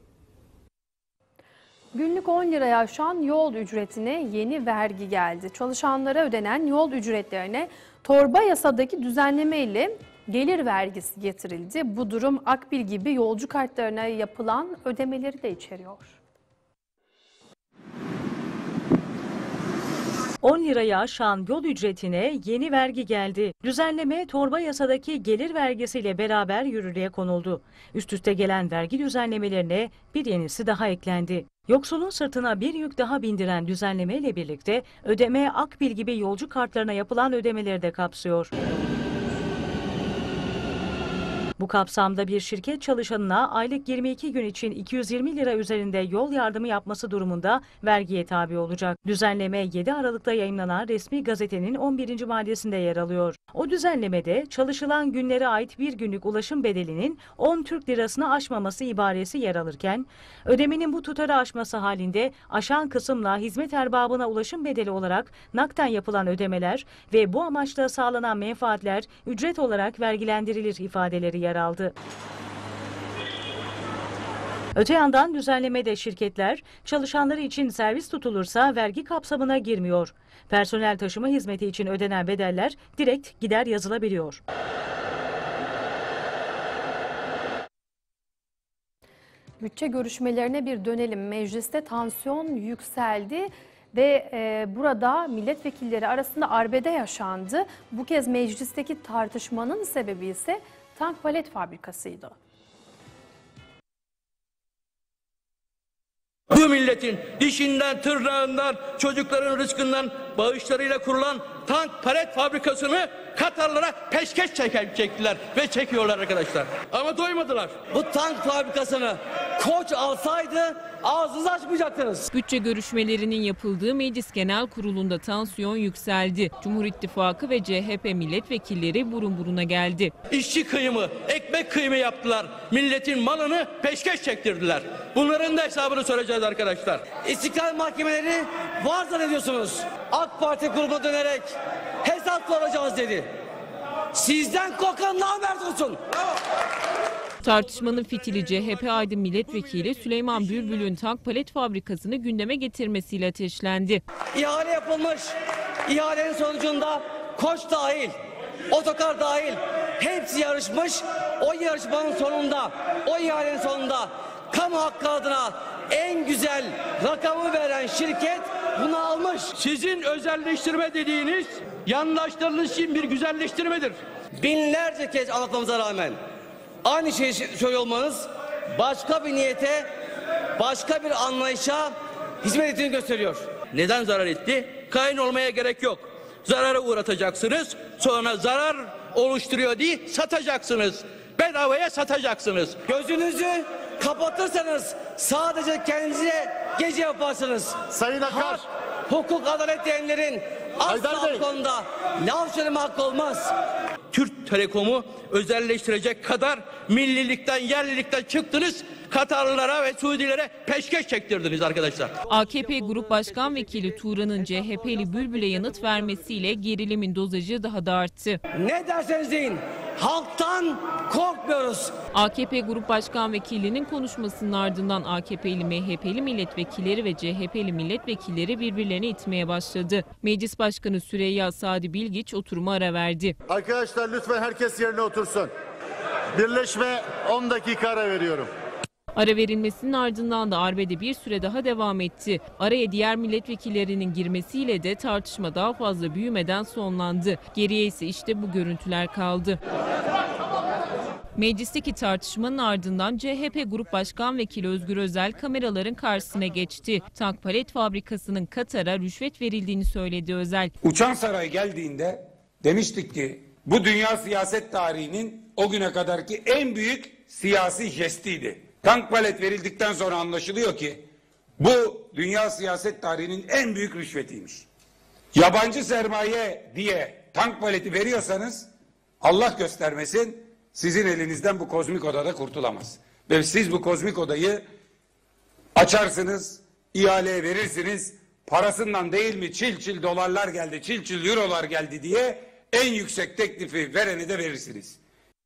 Günlük 10 liraya aşan yol ücretine yeni vergi geldi. Çalışanlara ödenen yol ücretlerine torba yasadaki düzenleme ile gelir vergisi getirildi. Bu durum Akbil gibi yolcu kartlarına yapılan ödemeleri de içeriyor. 10 liraya aşan yol ücretine yeni vergi geldi. Düzenleme torba yasadaki gelir vergisiyle beraber yürürlüğe konuldu. Üst üste gelen vergi düzenlemelerine bir yenisi daha eklendi. Yoksulun sırtına bir yük daha bindiren düzenlemeyle birlikte ödeme Akbil gibi yolcu kartlarına yapılan ödemeleri de kapsıyor. Bu kapsamda bir şirket çalışanına aylık 22 gün için 220 lira üzerinde yol yardımı yapması durumunda vergiye tabi olacak. Düzenleme 7 Aralık'ta yayımlanan resmi gazetenin 11. maddesinde yer alıyor. O düzenlemede çalışılan günlere ait bir günlük ulaşım bedelinin 10 Türk lirasını aşmaması ibaresi yer alırken, ödemenin bu tutarı aşması halinde aşan kısımla hizmet erbabına ulaşım bedeli olarak nakden yapılan ödemeler ve bu amaçla sağlanan menfaatler ücret olarak vergilendirilir ifadeleri yer aldı. Öte yandan düzenlemede şirketler çalışanları için servis tutulursa vergi kapsamına girmiyor. Personel taşıma hizmeti için ödenen bedeller direkt gider yazılabiliyor. Bütçe görüşmelerine bir dönelim. Mecliste tansiyon yükseldi ve burada milletvekilleri arasında arbede yaşandı. Bu kez meclisteki tartışmanın sebebi ise tank palet fabrikasıydı. Bu milletin dişinden, tırnağından, çocukların rızkından, bağışlarıyla kurulan tank palet fabrikasını Katarlara peşkeş çektiler ve çekiyorlar arkadaşlar. Ama doymadılar. Bu tank fabrikasını Koç alsaydı ağzınızı açmayacaktınız. Bütçe görüşmelerinin yapıldığı Meclis Genel Kurulu'nda tansiyon yükseldi. Cumhur İttifakı ve CHP milletvekilleri burun buruna geldi. İşçi kıyımı, ekmek kıyımı yaptılar. Milletin malını peşkeş çektirdiler. Bunların da hesabını soracağız arkadaşlar. İstiklal mahkemeleri var zannediyorsunuz. AK Parti grubuna dönerek hesap soracağız dedi. Sizden korkan namert olsun. Tartışmanın fitili CHP Aydın Milletvekili Süleyman Bülbül'ün tank palet fabrikasını gündeme getirmesiyle ateşlendi. İhale yapılmış. İhalenin sonucunda Koç dahil, Otokar dahil hepsi yarışmış. O yarışmanın sonunda, o ihalenin sonunda kamu hakkı adına en güzel rakamı veren şirket bunu almış. Sizin özelleştirme dediğiniz yandaşlarınız için bir güzelleştirmedir. Binlerce kez anlatmamıza rağmen aynı şeyi söylüyor olmanız başka bir niyete, başka bir anlayışa hizmet ettiğini gösteriyor. Neden zarar etti? Kayın olmaya gerek yok. Zarara uğratacaksınız, sonra zarar oluşturuyor diye satacaksınız. Bedavaya satacaksınız. Gözünüzü kapatırsanız sadece kendinize gece yaparsınız. Sayın Akar. Hukuk, adalet diyenlerin asla bu konuda laf söyleme hakkı olmaz. Türk Telekom'u özelleştirecek kadar millilikten, yerlilikten çıktınız. Katarlılara ve Suudilere peşkeş çektirdiniz arkadaşlar. AKP Grup Başkan Vekili Turan'ın CHP'li Bülbül'e yanıt vermesiyle gerilimin dozajı daha da arttı. Ne derseniz deyin, halktan korkmuyoruz. AKP Grup Başkan Vekilinin konuşmasının ardından AKP'li MHP'li milletvekilleri ve CHP'li milletvekilleri birbirlerini itmeye başladı. Meclis Başkanı Süreyya Sadi Bilgiç oturuma ara verdi. Arkadaşlar lütfen herkes yerine otursun. Birleşme 10 dakika ara veriyorum. Ara verilmesinin ardından da arbede bir süre daha devam etti. Araya diğer milletvekillerinin girmesiyle de tartışma daha fazla büyümeden sonlandı. Geriye ise işte bu görüntüler kaldı. Meclisteki tartışmanın ardından CHP Grup Başkan Vekili Özgür Özel kameraların karşısına geçti. Tank palet fabrikasının Katar'a rüşvet verildiğini söyledi Özel. Uçan Saray geldiğinde demiştik ki bu dünya siyaset tarihinin o güne kadarki en büyük siyasi jestiydi. Tank palet verildikten sonra anlaşılıyor ki bu dünya siyaset tarihinin en büyük rüşvetiymiş. Yabancı sermaye diye tank paleti veriyorsanız Allah göstermesin sizin elinizden bu kozmik odada kurtulamaz. Ve siz bu kozmik odayı açarsınız, ihaleye verirsiniz. Parasından değil mi çil çil dolarlar geldi, çil çil eurolar geldi diye en yüksek teklifi vereni de verirsiniz.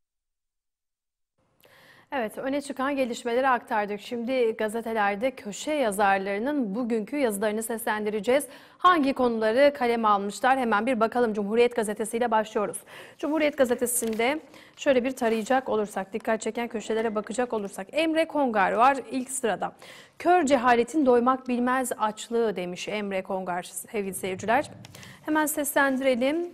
Evet, öne çıkan gelişmeleri aktardık. Şimdi gazetelerde köşe yazarlarının bugünkü yazılarını seslendireceğiz. Hangi konuları kaleme almışlar? Hemen bir bakalım. Cumhuriyet Gazetesi ile başlıyoruz. Cumhuriyet Gazetesi'nde şöyle bir tarayacak olursak, dikkat çeken köşelere bakacak olursak Emre Kongar var ilk sırada. Kör cehaletin doymak bilmez açlığı demiş Emre Kongar sevgili seyirciler. Hemen seslendirelim.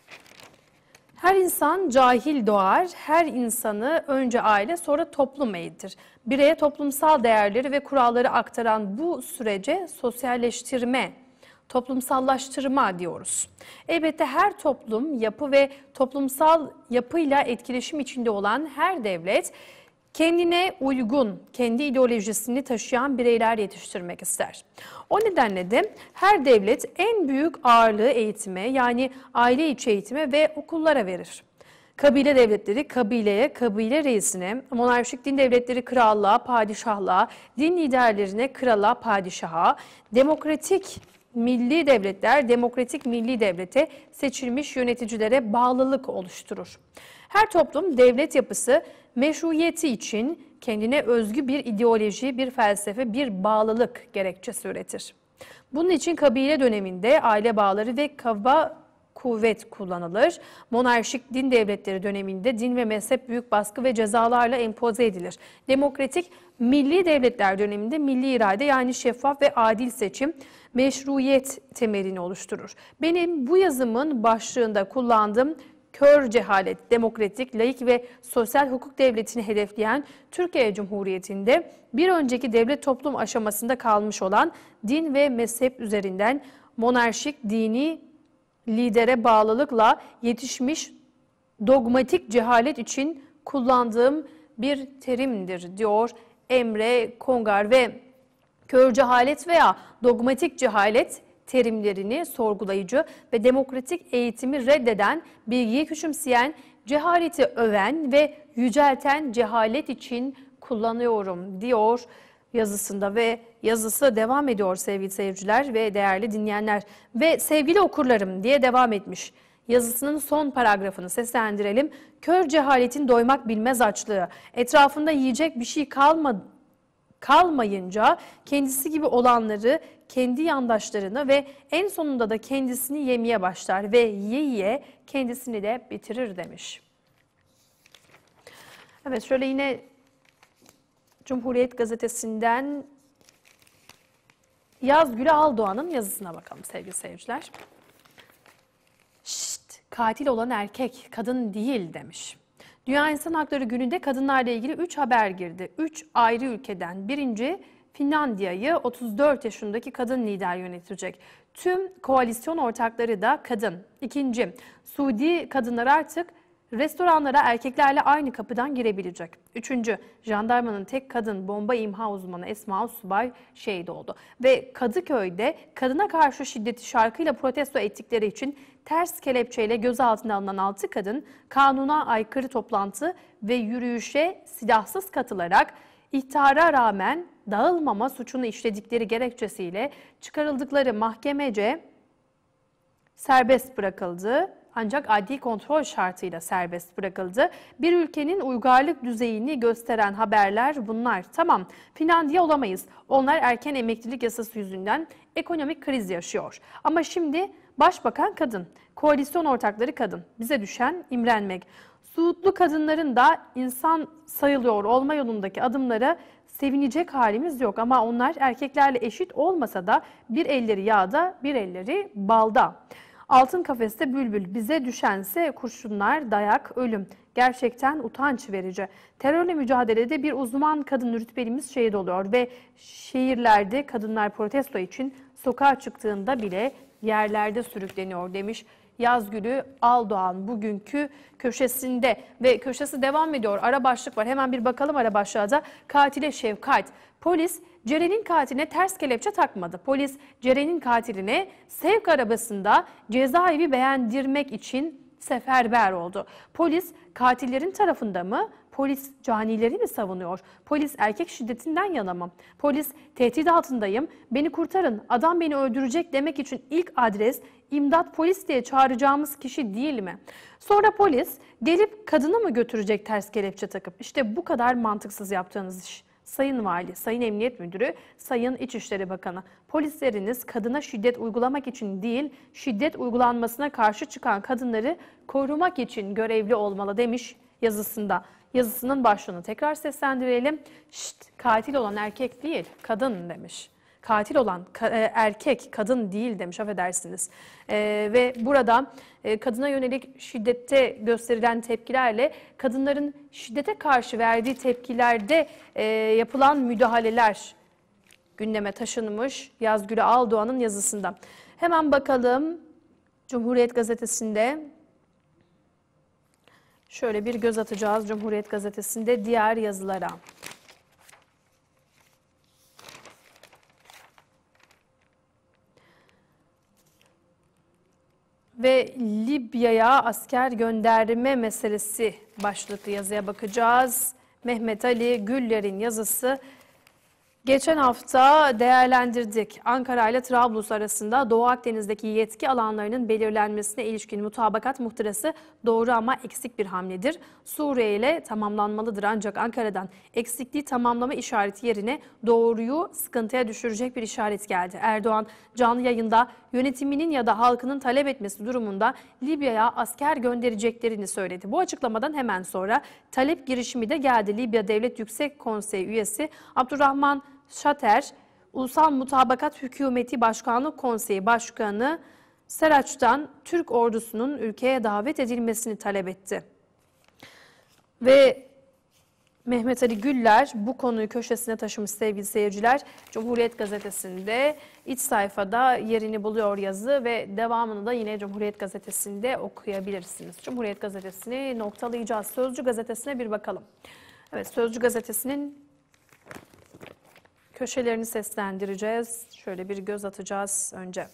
Her insan cahil doğar, her insanı önce aile sonra toplum eğitir. Bireye toplumsal değerleri ve kuralları aktaran bu sürece sosyalleştirme, toplumsallaştırma diyoruz. Elbette her toplum, yapı ve toplumsal yapıyla etkileşim içinde olan her devlet kendine uygun, kendi ideolojisini taşıyan bireyler yetiştirmek ister. O nedenle de her devlet en büyük ağırlığı eğitime, yani aile içi eğitime ve okullara verir. Kabile devletleri kabileye, kabile reisine, monarşik din devletleri krallığa, padişahlığa, din liderlerine krala, padişaha, demokratik milli devletler, demokratik milli devlete seçilmiş yöneticilere bağlılık oluşturur. Her toplum devlet yapısı meşruiyeti için kendine özgü bir ideoloji, bir felsefe, bir bağlılık gerekçesi üretir. Bunun için kabile döneminde aile bağları ve kaba kuvvet kullanılır. Monarşik din devletleri döneminde din ve mezhep büyük baskı ve cezalarla empoze edilir. Demokratik milli devletler döneminde milli irade, yani şeffaf ve adil seçim meşruiyet temelini oluşturur. Benim bu yazımın başlığında kullandığım kör cehalet, demokratik, laik ve sosyal hukuk devletini hedefleyen Türkiye Cumhuriyeti'nde bir önceki devlet toplum aşamasında kalmış olan din ve mezhep üzerinden monarşik dini lidere bağlılıkla yetişmiş dogmatik cehalet için kullandığım bir terimdir diyor Emre Kongar ve kör cehalet veya dogmatik cehalet terimlerini sorgulayıcı ve demokratik eğitimi reddeden, bilgiyi küçümseyen, cehaleti öven ve yücelten cehalet için kullanıyorum diyor yazısında ve yazısı devam ediyor sevgili seyirciler ve değerli dinleyenler ve sevgili okurlarım diye devam etmiş. yazısının son paragrafını seslendirelim. Kör cehaletin doymak bilmez açlığı. Etrafında yiyecek bir şey kalmayınca kendisi gibi olanları, kendi yandaşlarını ve en sonunda da kendisini yemeye başlar ve yiye kendisini de bitirir demiş. Evet, şöyle yine Cumhuriyet Gazetesi'nden Yazgül Aldoğan'ın yazısına bakalım sevgili seyirciler. Şşt, katil olan erkek, kadın değil demiş. Dünya İnsan Hakları Günü'nde kadınlarla ilgili 3 haber girdi. 3 ayrı ülkeden. Birinci, Finlandiya'yı 34 yaşındaki kadın lider yönetecek. Tüm koalisyon ortakları da kadın. İkinci, Suudi kadınlar artık restoranlara erkeklerle aynı kapıdan girebilecek. Üçüncü, jandarmanın tek kadın bomba imha uzmanı Esma Subay şehit oldu. Ve Kadıköy'de kadına karşı şiddeti şarkıyla protesto ettikleri için ters kelepçeyle gözaltına alınan 6 kadın kanuna aykırı toplantı ve yürüyüşe silahsız katılarak ihtara rağmen dağılmama suçunu işledikleri gerekçesiyle çıkarıldıkları mahkemece serbest bırakıldı. Ancak adli kontrol şartıyla serbest bırakıldı. Bir ülkenin uygarlık düzeyini gösteren haberler bunlar. Tamam, Finlandiya olamayız. Onlar erken emeklilik yasası yüzünden ekonomik kriz yaşıyor. Ama şimdi başbakan kadın, koalisyon ortakları kadın. Bize düşen imrenmek. Suudlu kadınların da insan sayılıyor olma yolundaki adımlara sevinecek halimiz yok. Ama onlar erkeklerle eşit olmasa da bir elleri yağda, bir elleri balda. Altın kafeste bülbül, bize düşense kurşunlar, dayak, ölüm. Gerçekten utanç verici. Terörle mücadelede bir uzman kadın rütbelimiz şehit oluyor ve şehirlerde kadınlar protesto için sokağa çıktığında bile yerlerde sürükleniyor demiş Yazgül Aldoğan bugünkü köşesinde. Ve köşesi devam ediyor. Ara başlık var. Hemen bir bakalım ara başlığa da. Katile şefkat. Polis Ceren'in katiline ters kelepçe takmadı. Polis Ceren'in katiline sevk arabasında cezaevi beğendirmek için seferber oldu. Polis katillerin tarafında mı? Polis canileri mi savunuyor? Polis erkek şiddetinden yana mı? Polis tehdit altındayım, beni kurtarın, adam beni öldürecek demek için ilk adres imdat polis diye çağıracağımız kişi değil mi? Sonra polis gelip kadını mı götürecek ters kelepçe takıp? İşte bu kadar mantıksız yaptığınız iş. Sayın Vali, Sayın Emniyet Müdürü, Sayın İçişleri Bakanı, polisleriniz kadına şiddet uygulamak için değil, şiddet uygulanmasına karşı çıkan kadınları korumak için görevli olmalı demiş yazısında. Yazısının başlığını tekrar seslendirelim. Şşt, katil olan erkek değil, kadın demiş. Katil olan erkek, kadın değil demiş, affedersiniz. Ve burada kadına yönelik şiddette gösterilen tepkilerle kadınların şiddete karşı verdiği tepkilerde yapılan müdahaleler gündeme taşınmış Yazgül Aldoğan'ın yazısında. Hemen bakalım Cumhuriyet Gazetesi'nde. Şöyle bir göz atacağız Cumhuriyet Gazetesi'nde diğer yazılara. Ve Libya'ya asker gönderme meselesi başlıklı yazıya bakacağız. Mehmet Ali Güller'in yazısı. Geçen hafta değerlendirdik. Ankara ile Trablus arasında Doğu Akdeniz'deki yetki alanlarının belirlenmesine ilişkin mutabakat muhtırası doğru ama eksik bir hamledir. Suriye ile tamamlanmalıdır ancak Ankara'dan eksikliği tamamlama işareti yerine doğruyu sıkıntıya düşürecek bir işaret geldi. Erdoğan canlı yayında yönetiminin ya da halkının talep etmesi durumunda Libya'ya asker göndereceklerini söyledi. Bu açıklamadan hemen sonra talep girişimi de geldi. Libya Devlet Yüksek Konseyi üyesi Abdurrahman Şater, Ulusal Mutabakat Hükümeti Başkanlık Konseyi Başkanı Seraç'tan Türk ordusunun ülkeye davet edilmesini talep etti. Ve Mehmet Ali Güller bu konuyu köşesine taşımış sevgili seyirciler. Cumhuriyet Gazetesi'nde iç sayfada yerini buluyor yazı ve devamını da yine Cumhuriyet Gazetesi'nde okuyabilirsiniz. Cumhuriyet Gazetesi'ni noktalayacağız. Sözcü Gazetesi'ne bir bakalım. Evet, Sözcü Gazetesi'nin köşelerini seslendireceğiz. Şöyle bir göz atacağız önce.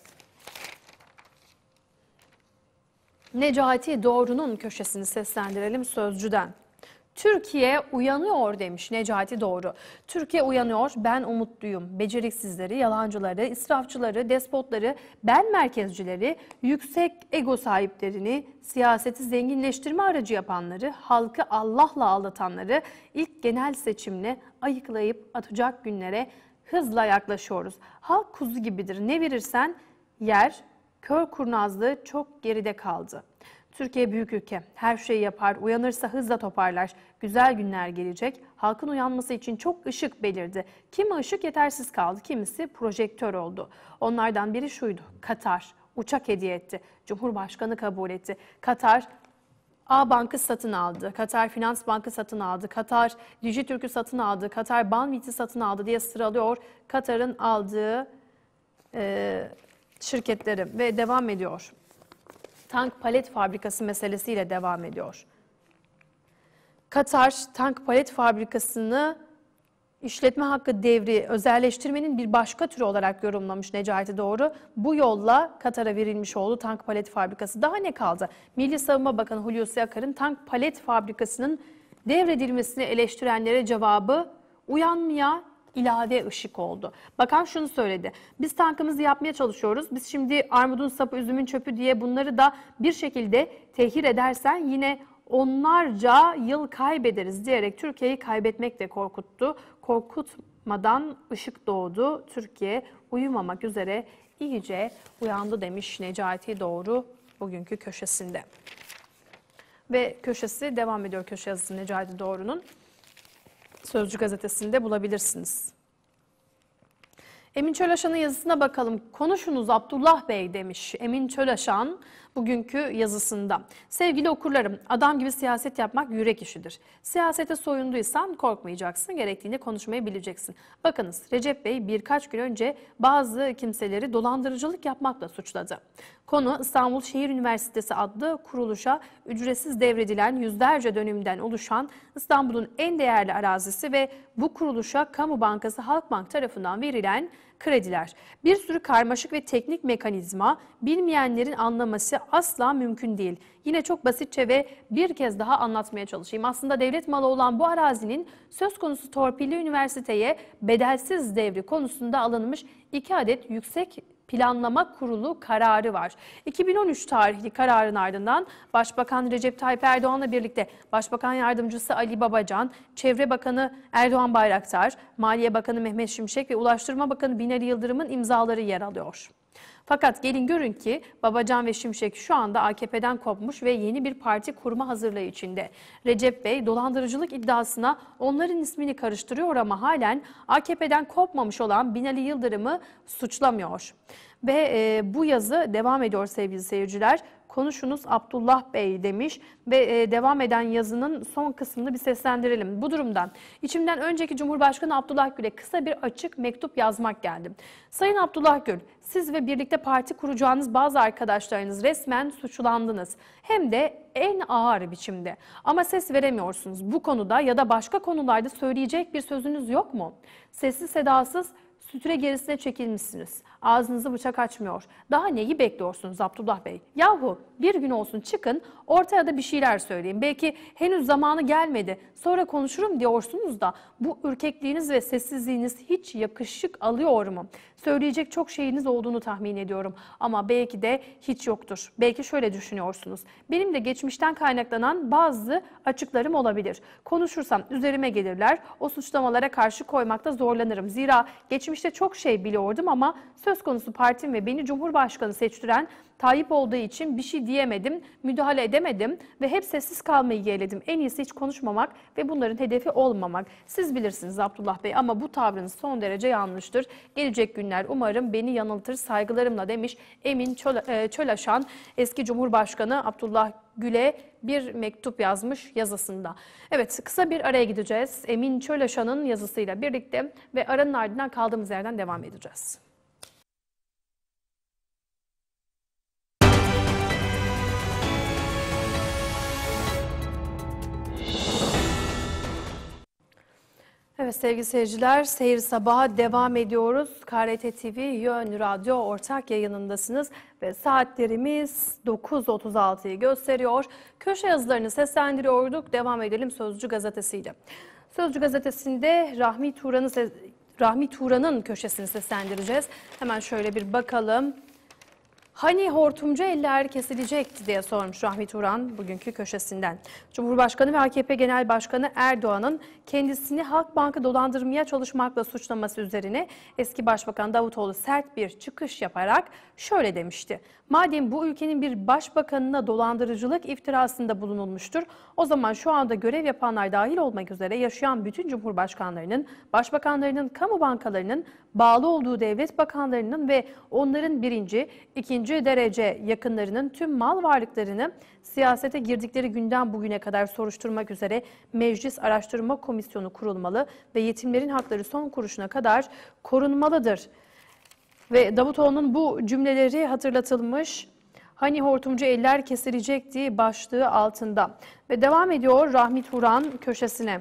Necati Doğru'nun köşesini seslendirelim Sözcü'den. Türkiye uyanıyor demiş Necati Doğru. Türkiye uyanıyor, ben umutluyum. Beceriksizleri, yalancıları, israfçıları, despotları, ben merkezcileri, yüksek ego sahiplerini, siyaseti zenginleştirme aracı yapanları, halkı Allah'la aldatanları ilk genel seçimle ayıklayıp atacak günlere hızla yaklaşıyoruz. Halk kuzu gibidir, ne verirsen yer, kör kurnazlığı çok geride kaldı. Türkiye büyük ülke, her şeyi yapar, uyanırsa hızla toparlar. Güzel günler gelecek. Halkın uyanması için çok ışık belirdi. Kimi ışık yetersiz kaldı, kimisi projektör oldu. Onlardan biri şuydu, Katar uçak hediye etti. Cumhurbaşkanı kabul etti. Katar A Bank'ı satın aldı, Katar Finans Bank'ı satın aldı, Katar Dijitürk'ü satın aldı, Katar Banvit'i satın aldı diye sıralıyor Katar'ın aldığı şirketleri ve devam ediyor. Tank palet fabrikası meselesiyle devam ediyor. Katar tank palet fabrikasını işletme hakkı devri özelleştirmenin bir başka türü olarak yorumlamış Necati Doğru. Bu yolla Katar'a verilmiş oldu tank palet fabrikası. Daha ne kaldı? Milli Savunma Bakanı Hulusi Akar'ın tank palet fabrikasının devredilmesini eleştirenlere cevabı uyanmaya ilave ışık oldu. Bakan şunu söyledi. Biz tankımızı yapmaya çalışıyoruz. Biz şimdi armudun sapı, üzümün çöpü diye bunları da bir şekilde tehir edersen yine onlarca yıl kaybederiz diyerek Türkiye'yi kaybetmekle korkuttu. Korkutmadan ışık doğdu. Türkiye uyumamak üzere iyice uyandı demiş Necati Doğru bugünkü köşesinde. Ve köşesi devam ediyor, köşe yazısı Necati Doğru'nun. Sözcü gazetesinde bulabilirsiniz. Emin Çölaşan'ın yazısına bakalım. Konuşunuz Abdullah Bey demiş Emin Çölaşan bugünkü yazısında. Sevgili okurlarım, adam gibi siyaset yapmak yürek işidir. Siyasete soyunduysan korkmayacaksın, gerektiğinde konuşmayı bileceksin. Bakınız Recep Bey birkaç gün önce bazı kimseleri dolandırıcılık yapmakla suçladı. Konu İstanbul Şehir Üniversitesi adlı kuruluşa ücretsiz devredilen yüzlerce dönümden oluşan İstanbul'un en değerli arazisi ve bu kuruluşa Kamu Bankası Halkbank tarafından verilen krediler. Bir sürü karmaşık ve teknik mekanizma, bilmeyenlerin anlaması asla mümkün değil. Yine çok basitçe ve bir kez daha anlatmaya çalışayım. Aslında devlet malı olan bu arazinin söz konusu torpilli üniversiteye bedelsiz devri konusunda alınmış 2 adet yüksek planlama kurulu kararı var. 2013 tarihli kararın ardından Başbakan Recep Tayyip Erdoğan'la birlikte Başbakan Yardımcısı Ali Babacan, Çevre Bakanı Erdoğan Bayraktar, Maliye Bakanı Mehmet Şimşek ve Ulaştırma Bakanı Binali Yıldırım'ın imzaları yer alıyor. Fakat gelin görün ki Babacan ve Şimşek şu anda AKP'den kopmuş ve yeni bir parti kurma hazırlığı içinde. Recep Bey dolandırıcılık iddiasına onların ismini karıştırıyor ama halen AKP'den kopmamış olan Binali Yıldırım'ı suçlamıyor. Ve bu yazı devam ediyor sevgili seyirciler. Konuşunuz Abdullah Bey demiş ve devam eden yazının son kısmını bir seslendirelim. Bu durumdan içimden önceki Cumhurbaşkanı Abdullah Gül'e kısa bir açık mektup yazmak geldi. Sayın Abdullah Gül, siz ve birlikte parti kuracağınız bazı arkadaşlarınız resmen suçlandınız. Hem de en ağır biçimde. Ama ses veremiyorsunuz. Bu konuda ya da başka konularda söyleyecek bir sözünüz yok mu? Sessiz sedasız sütre gerisine çekilmişsiniz. Ağzınızı bıçak açmıyor. Daha neyi bekliyorsunuz Abdullah Bey? Yahu bir gün olsun çıkın ortaya da bir şeyler söyleyin. Belki henüz zamanı gelmedi. Sonra konuşurum diyorsunuz da bu ürkekliğiniz ve sessizliğiniz hiç yakışık alıyor mu? Söyleyecek çok şeyiniz olduğunu tahmin ediyorum. Ama belki de hiç yoktur. Belki şöyle düşünüyorsunuz. Benim de geçmişten kaynaklanan bazı açıklarım olabilir. Konuşursam üzerime gelirler. O suçlamalara karşı koymakta zorlanırım. Zira geçmişte çok şey biliyordum ama söz konusu partim ve beni Cumhurbaşkanı seçtiren Tayyip olduğu için bir şey diyemedim, müdahale edemedim ve hep sessiz kalmayı yeğledim. En iyisi hiç konuşmamak ve bunların hedefi olmamak. Siz bilirsiniz Abdullah Bey ama bu tavrınız son derece yanlıştır. Gelecek günler umarım beni yanıltır saygılarımla demiş Emin Çölaşan, eski Cumhurbaşkanı Abdullah Gül'e bir mektup yazmış yazısında. Evet, kısa bir araya gideceğiz. Emin Çölaşan'ın yazısıyla birlikte ve aranın ardından kaldığımız yerden devam edeceğiz. Evet sevgili seyirciler, Seyir Sabah'a devam ediyoruz. KRT TV Yön Radyo ortak yayınındasınız ve saatlerimiz 9.36'yı gösteriyor. Köşe yazılarını seslendiriyorduk. Devam edelim Sözcü gazetesiyle. Sözcü gazetesinde Rahmi Turan'ın köşesini seslendireceğiz. Hemen şöyle bir bakalım. Hani hortumcu eller kesilecekti diye sormuş Rahmi Turan bugünkü köşesinden. Cumhurbaşkanı ve AKP Genel Başkanı Erdoğan'ın kendisini Halkbank'ı dolandırmaya çalışmakla suçlaması üzerine eski Başbakan Davutoğlu sert bir çıkış yaparak şöyle demişti. Madem bu ülkenin bir başbakanına dolandırıcılık iftirasında bulunulmuştur, o zaman şu anda görev yapanlar dahil olmak üzere yaşayan bütün cumhurbaşkanlarının, başbakanlarının, kamu bankalarının, bağlı olduğu devlet bakanlarının ve onların birinci, ikinci derece yakınlarının tüm mal varlıklarını siyasete girdikleri günden bugüne kadar soruşturmak üzere Meclis Araştırma Komisyonu kurulmalı ve yetimlerin hakları son kuruşuna kadar korunmalıdır. Ve Davutoğlu'nun bu cümleleri hatırlatılmış. Hani hortumcu eller kesilecekti başlığı altında. Ve devam ediyor Rahmi Turan köşesine.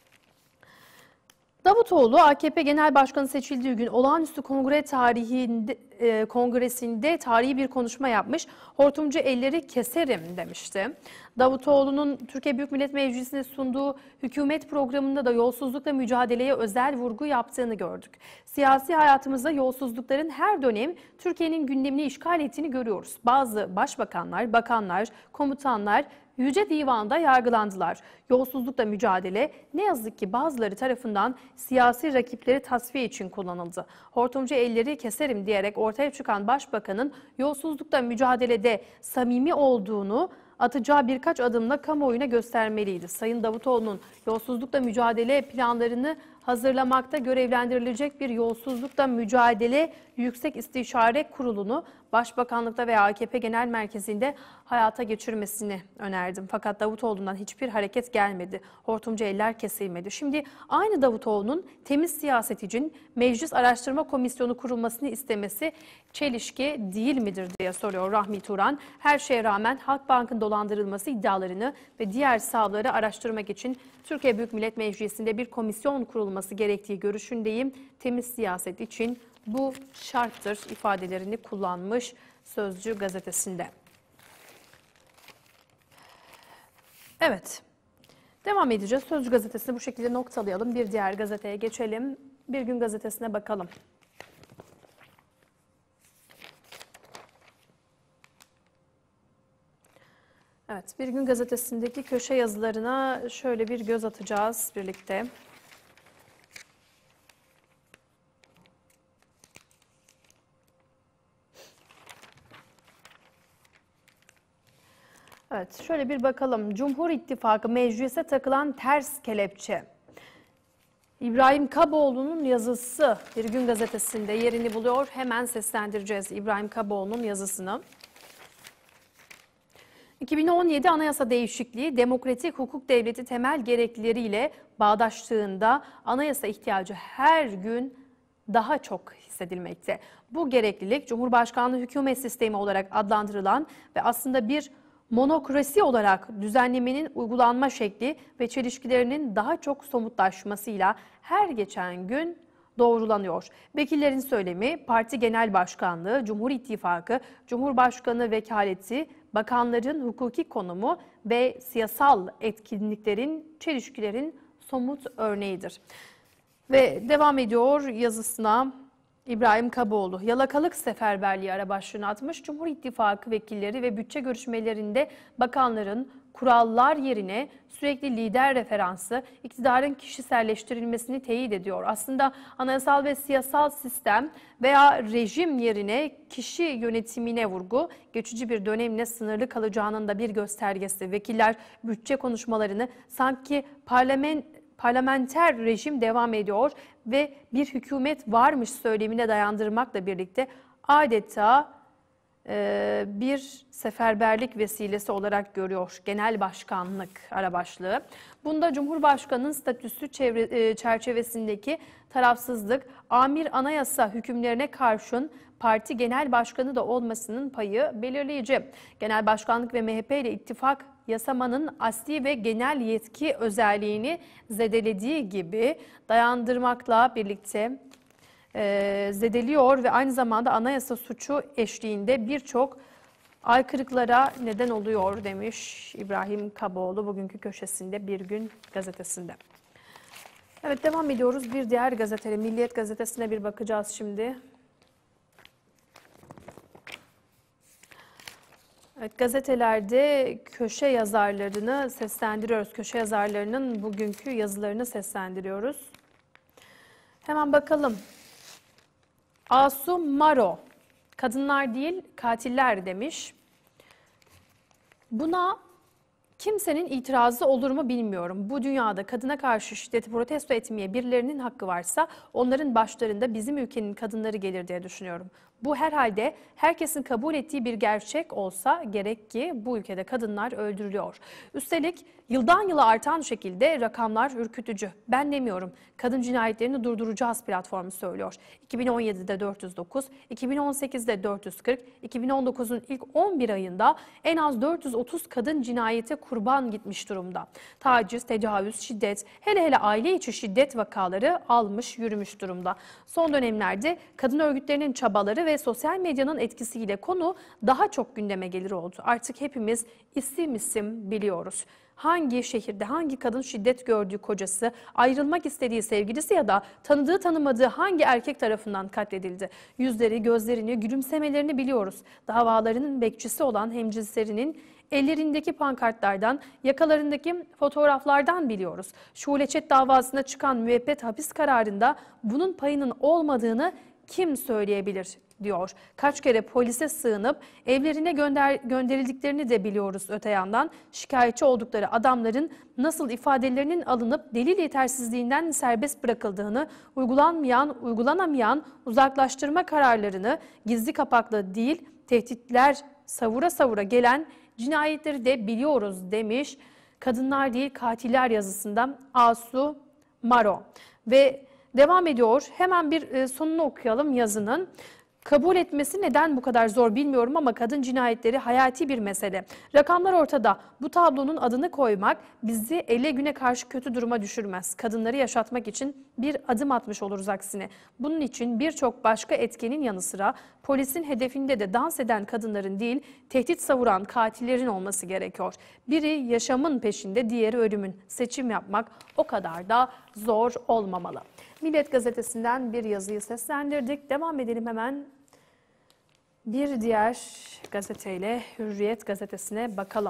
Davutoğlu AKP Genel Başkanı seçildiği gün olağanüstü kongresinde tarihi bir konuşma yapmış. Hortumcu elleri keserim demişti. Davutoğlu'nun Türkiye Büyük Millet Meclisi'ne sunduğu hükümet programında da yolsuzlukla mücadeleye özel vurgu yaptığını gördük. Siyasi hayatımızda yolsuzlukların her dönem Türkiye'nin gündemini işgal ettiğini görüyoruz. Bazı başbakanlar, bakanlar, komutanlar Yüce Divan'da yargılandılar. Yolsuzlukla mücadele ne yazık ki bazıları tarafından siyasi rakipleri tasfiye için kullanıldı. Hortumcu elleri keserim diyerek ortaya çıkan başbakanın yolsuzlukla mücadelede samimi olduğunu atacağı birkaç adımla kamuoyuna göstermeliydi. Sayın Davutoğlu'nun yolsuzlukla mücadele planlarını hazırlamakta görevlendirilecek bir yolsuzlukla mücadele Yüksek İstişare Kurulu'nu Başbakanlıkta veya AKP Genel Merkezi'nde hayata geçirmesini önerdim. Fakat Davutoğlu'ndan hiçbir hareket gelmedi. Hortumcu eller kesilmedi. Şimdi aynı Davutoğlu'nun temiz siyaset için Meclis Araştırma Komisyonu kurulmasını istemesi çelişki değil midir diye soruyor Rahmi Turan. Her şeye rağmen Halkbank'ın dolandırılması iddialarını ve diğer sahaları araştırmak için Türkiye Büyük Millet Meclisi'nde bir komisyon kurulması gerektiği görüşündeyim. Temiz siyaset için bu şarttır ifadelerini kullanmış Sözcü gazetesinde. Evet, devam edeceğiz. Sözcü gazetesini bu şekilde noktalayalım. Bir diğer gazeteye geçelim. Bir Gün gazetesine bakalım. Evet, Bir Gün gazetesindeki köşe yazılarına şöyle bir göz atacağız birlikte. Evet, şöyle bir bakalım. Cumhur İttifakı meclise takılan ters kelepçe. İbrahim Kaboğlu'nun yazısı Bir Gün gazetesinde yerini buluyor. Hemen seslendireceğiz İbrahim Kaboğlu'nun yazısını. 2017 anayasa değişikliği demokratik hukuk devleti temel gereklileriyle bağdaştığında anayasa ihtiyacı her gün daha çok hissedilmekte. Bu gereklilik Cumhurbaşkanlığı hükümet sistemi olarak adlandırılan ve aslında bir monokrasi olarak düzenlemenin uygulanma şekli ve çelişkilerinin daha çok somutlaşmasıyla her geçen gün doğrulanıyor. Vekillerin söylemi, parti genel başkanlığı, Cumhur İttifakı, Cumhurbaşkanı vekaleti, bakanların hukuki konumu ve siyasal etkinliklerin, çelişkilerin somut örneğidir. Ve devam ediyor yazısına İbrahim Kaboğlu. Yalakalık seferberliği ara başlığını atmış. Cumhur İttifakı vekilleri ve bütçe görüşmelerinde bakanların kurallar yerine sürekli lider referansı, iktidarın kişiselleştirilmesini teyit ediyor. Aslında anayasal ve siyasal sistem veya rejim yerine kişi yönetimine vurgu, geçici bir dönemle sınırlı kalacağının da bir göstergesi. Vekiller bütçe konuşmalarını sanki parlamenter rejim devam ediyor ve bir hükümet varmış söylemine dayandırmakla birlikte adeta bir seferberlik vesilesi olarak görüyor genel başkanlık ara başlığı. Bunda Cumhurbaşkanı'nın statüsü çerçevesindeki tarafsızlık, amir anayasa hükümlerine karşın parti genel başkanı da olmasının payı belirleyici. Genel başkanlık ve MHP ile ittifak yasamanın asli ve genel yetki özelliğini zedelediği gibi dayandırmakla birlikte zedeliyor ve aynı zamanda anayasa suçu eşliğinde birçok aykırılıklara neden oluyor demiş İbrahim Kaboğlu bugünkü köşesinde Bir Gün gazetesinde. Evet, devam ediyoruz. Bir diğer gazeteye, Milliyet gazetesine bir bakacağız şimdi. Evet, gazetelerde köşe yazarlarını seslendiriyoruz. Köşe yazarlarının bugünkü yazılarını seslendiriyoruz. Hemen bakalım. Asu Maro, kadınlar değil katiller demiş. Buna kimsenin itirazı olur mu bilmiyorum. Bu dünyada kadına karşı şiddeti protesto etmeye birilerinin hakkı varsa onların başlarında bizim ülkenin kadınları gelir diye düşünüyorum. Bu herhalde herkesin kabul ettiği bir gerçek olsa gerek ki bu ülkede kadınlar öldürülüyor. Üstelik yıldan yıla artan şekilde rakamlar ürkütücü. Ben demiyorum. Kadın cinayetlerini durduracağız platformu söylüyor. 2017'de 409, 2018'de 440, 2019'un ilk 11 ayında en az 430 kadın cinayete kurban gitmiş durumda. Taciz, tecavüz, şiddet, hele aile içi şiddet vakaları almış yürümüş durumda. Son dönemlerde kadın örgütlerinin çabaları ve sosyal medyanın etkisiyle konu daha çok gündeme gelir oldu. Artık hepimiz isim isim biliyoruz. Hangi şehirde hangi kadın şiddet gördüğü kocası, ayrılmak istediği sevgilisi ya da tanıdığı tanımadığı hangi erkek tarafından katledildi. Yüzleri, gözlerini, gülümsemelerini biliyoruz. Davalarının bekçisi olan hemcinslerinin ellerindeki pankartlardan, yakalarındaki fotoğraflardan biliyoruz. Şule Çet davasına çıkan müebbet hapis kararında bunun payının olmadığını kim söyleyebilir diyor. Kaç kere polise sığınıp evlerine gönderildiklerini de biliyoruz öte yandan. Şikayetçi oldukları adamların nasıl ifadelerinin alınıp delil yetersizliğinden serbest bırakıldığını, uygulanamayan uzaklaştırma kararlarını gizli kapaklı değil, tehditler savura savura gelen cinayetleri de biliyoruz demiş. Kadınlar değil katiller yazısında Asu Maro. Ve devam ediyor. Hemen bir sonunu okuyalım yazının. Kabul etmesi neden bu kadar zor bilmiyorum ama kadın cinayetleri hayati bir mesele. Rakamlar ortada. Bu tablonun adını koymak bizi ele güne karşı kötü duruma düşürmez. Kadınları yaşatmak için bir adım atmış oluruz aksine. Bunun için birçok başka etkenin yanı sıra polisin hedefinde de dans eden kadınların değil, tehdit savuran katillerin olması gerekiyor. Biri yaşamın peşinde, diğeri ölümün. Seçim yapmak o kadar da zor olmamalı. Milliyet gazetesinden bir yazıyı seslendirdik. Devam edelim hemen. Bir diğer gazeteyle Hürriyet gazetesine bakalım.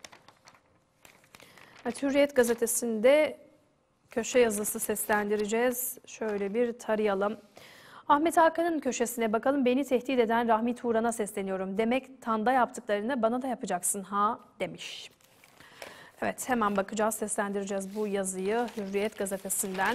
Evet, Hürriyet gazetesinde köşe yazısı seslendireceğiz. Şöyle bir tarayalım. Ahmet Hakan'ın köşesine bakalım. Beni tehdit eden Rahmi Turan'a sesleniyorum. Demek Tan'da yaptıklarını bana da yapacaksın ha demiş. Evet, hemen bakacağız, seslendireceğiz bu yazıyı Hürriyet gazetesinden.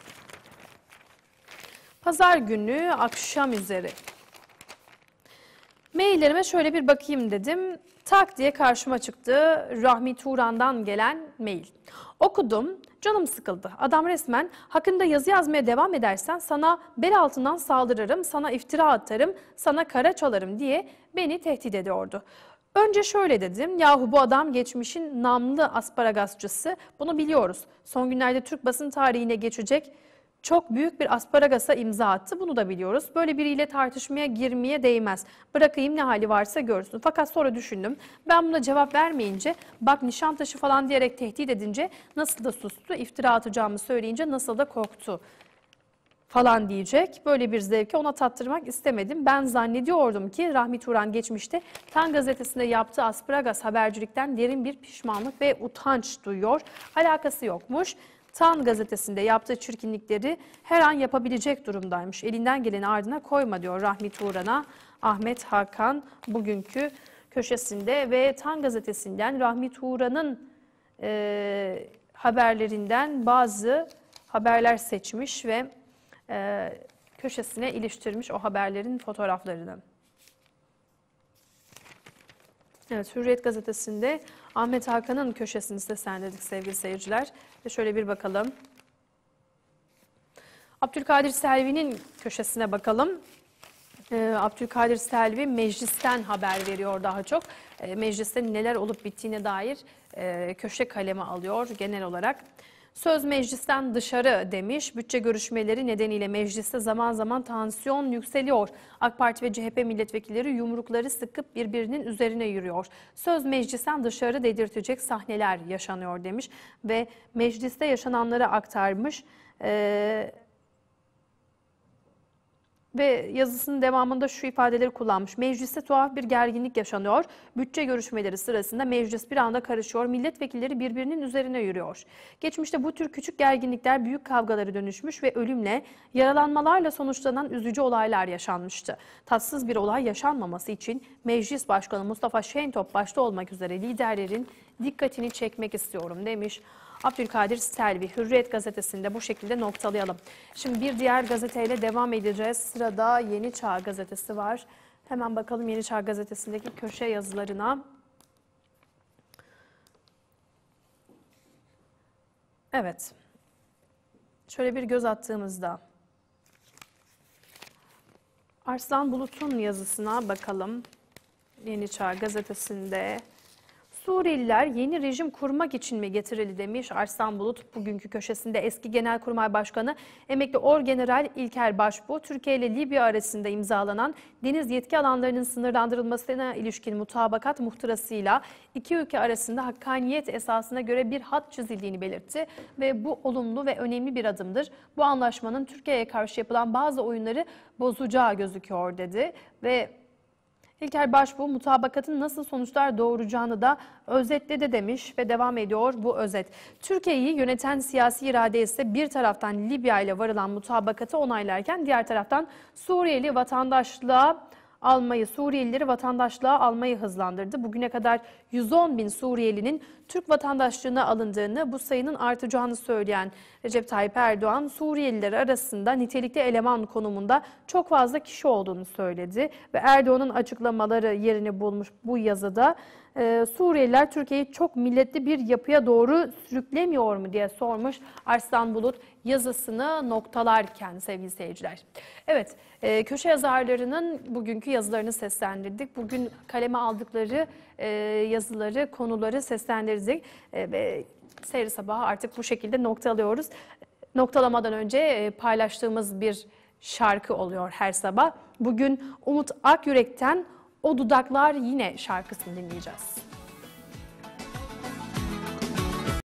Pazar günü akşam üzeri. Maillerime şöyle bir bakayım dedim. Tak diye karşıma çıktı Rahmi Turan'dan gelen mail. Okudum, canım sıkıldı. Adam resmen hakkında yazı yazmaya devam edersen sana bel altından saldırırım, sana iftira atarım, sana kara çalarım diye beni tehdit ediyordu. Önce şöyle dedim, yahu bu adam geçmişin namlı asparagasçısı, bunu biliyoruz. Son günlerde Türk basın tarihine geçecek çok büyük bir asparagasa imza attı, bunu da biliyoruz. Böyle biriyle tartışmaya girmeye değmez. Bırakayım ne hali varsa görsün. Fakat sonra düşündüm, ben buna cevap vermeyince, bak Nişantaşı falan diyerek tehdit edince nasıl da sustu, iftira atacağımı söyleyince nasıl da korktu falan diyecek. Böyle bir zevki ona tattırmak istemedim. Ben zannediyordum ki Rahmi Turan geçmişte Tan gazetesinde yaptığı asparagas habercilikten derin bir pişmanlık ve utanç duyuyor. Alakası yokmuş. Tan gazetesinde yaptığı çirkinlikleri her an yapabilecek durumdaymış. Elinden geleni ardına koyma diyor Rahmi Turan'a Ahmet Hakan bugünkü köşesinde. Ve Tan gazetesinden Rahmi Turan'ın haberlerinden bazı haberler seçmiş ve köşesine iliştirmiş o haberlerin fotoğraflarını. Evet, Hürriyet gazetesinde Ahmet Hakan'ın köşesini seslendirdik sevgili seyirciler. Ve şöyle bir bakalım. Abdülkadir Selvi'nin köşesine bakalım. Abdülkadir Selvi meclisten haber veriyor daha çok. Mecliste neler olup bittiğine dair köşe kaleme alıyor genel olarak. Söz meclisten dışarı demiş. Bütçe görüşmeleri nedeniyle mecliste zaman zaman tansiyon yükseliyor. AK Parti ve CHP milletvekilleri yumrukları sıkıp birbirinin üzerine yürüyor. Söz meclisten dışarı dedirtecek sahneler yaşanıyor demiş ve mecliste yaşananları aktarmış. Ve yazısının devamında şu ifadeleri kullanmış. Mecliste tuhaf bir gerginlik yaşanıyor. Bütçe görüşmeleri sırasında meclis bir anda karışıyor. Milletvekilleri birbirinin üzerine yürüyor. Geçmişte bu tür küçük gerginlikler büyük kavgalara dönüşmüş ve ölümle, yaralanmalarla sonuçlanan üzücü olaylar yaşanmıştı. Tatsız bir olay yaşanmaması için Meclis Başkanı Mustafa Şentop başta olmak üzere liderlerin dikkatini çekmek istiyorum demiş. Abdülkadir Selvi, Hürriyet gazetesinde bu şekilde noktalayalım. Şimdi bir diğer gazeteyle devam edeceğiz. Sırada Yeni Çağ gazetesi var. Hemen bakalım Yeni Çağ gazetesindeki köşe yazılarına. Evet. Şöyle bir göz attığımızda Arslan Bulut'un yazısına bakalım. Yeni Çağ gazetesinde Suriyeliler yeni rejim kurmak için mi getirildi demiş Arslan Bulut bugünkü köşesinde. Eski Genelkurmay Başkanı emekli Orgeneral İlker Başbuğ, Türkiye ile Libya arasında imzalanan deniz yetki alanlarının sınırlandırılmasına ilişkin mutabakat muhtırasıyla iki ülke arasında hakkaniyet esasına göre bir hat çizildiğini belirtti ve bu olumlu ve önemli bir adımdır. Bu anlaşmanın Türkiye'ye karşı yapılan bazı oyunları bozacağı gözüküyor dedi ve İlker Başbuğ mutabakatın nasıl sonuçlar doğuracağını da özetledi demiş ve devam ediyor bu özet. Türkiye'yi yöneten siyasi irade ise bir taraftan Libya ile varılan mutabakatı onaylarken diğer taraftan Suriyelileri vatandaşlığa almayı hızlandırdı. Bugüne kadar 110 bin Suriyelinin Türk vatandaşlığına alındığını, bu sayının artacağını söyleyen Recep Tayyip Erdoğan, Suriyeliler arasında nitelikli eleman konumunda çok fazla kişi olduğunu söyledi. Ve Erdoğan'ın açıklamaları yerini bulmuş bu yazıda Suriyeliler Türkiye'yi çok milletli bir yapıya doğru sürüklemiyor mu diye sormuş Arslan Bulut yazısını noktalarken sevgili seyirciler. Evet, köşe yazarlarının bugünkü yazılarını seslendirdik. Bugün kaleme aldıkları yazıları, konuları seslendirdik ve Seyri Sabahı artık bu şekilde noktalıyoruz. Noktalamadan önce paylaştığımız bir şarkı oluyor her sabah. Bugün Umut Akyürek'ten O Dudaklar Yine şarkısını dinleyeceğiz.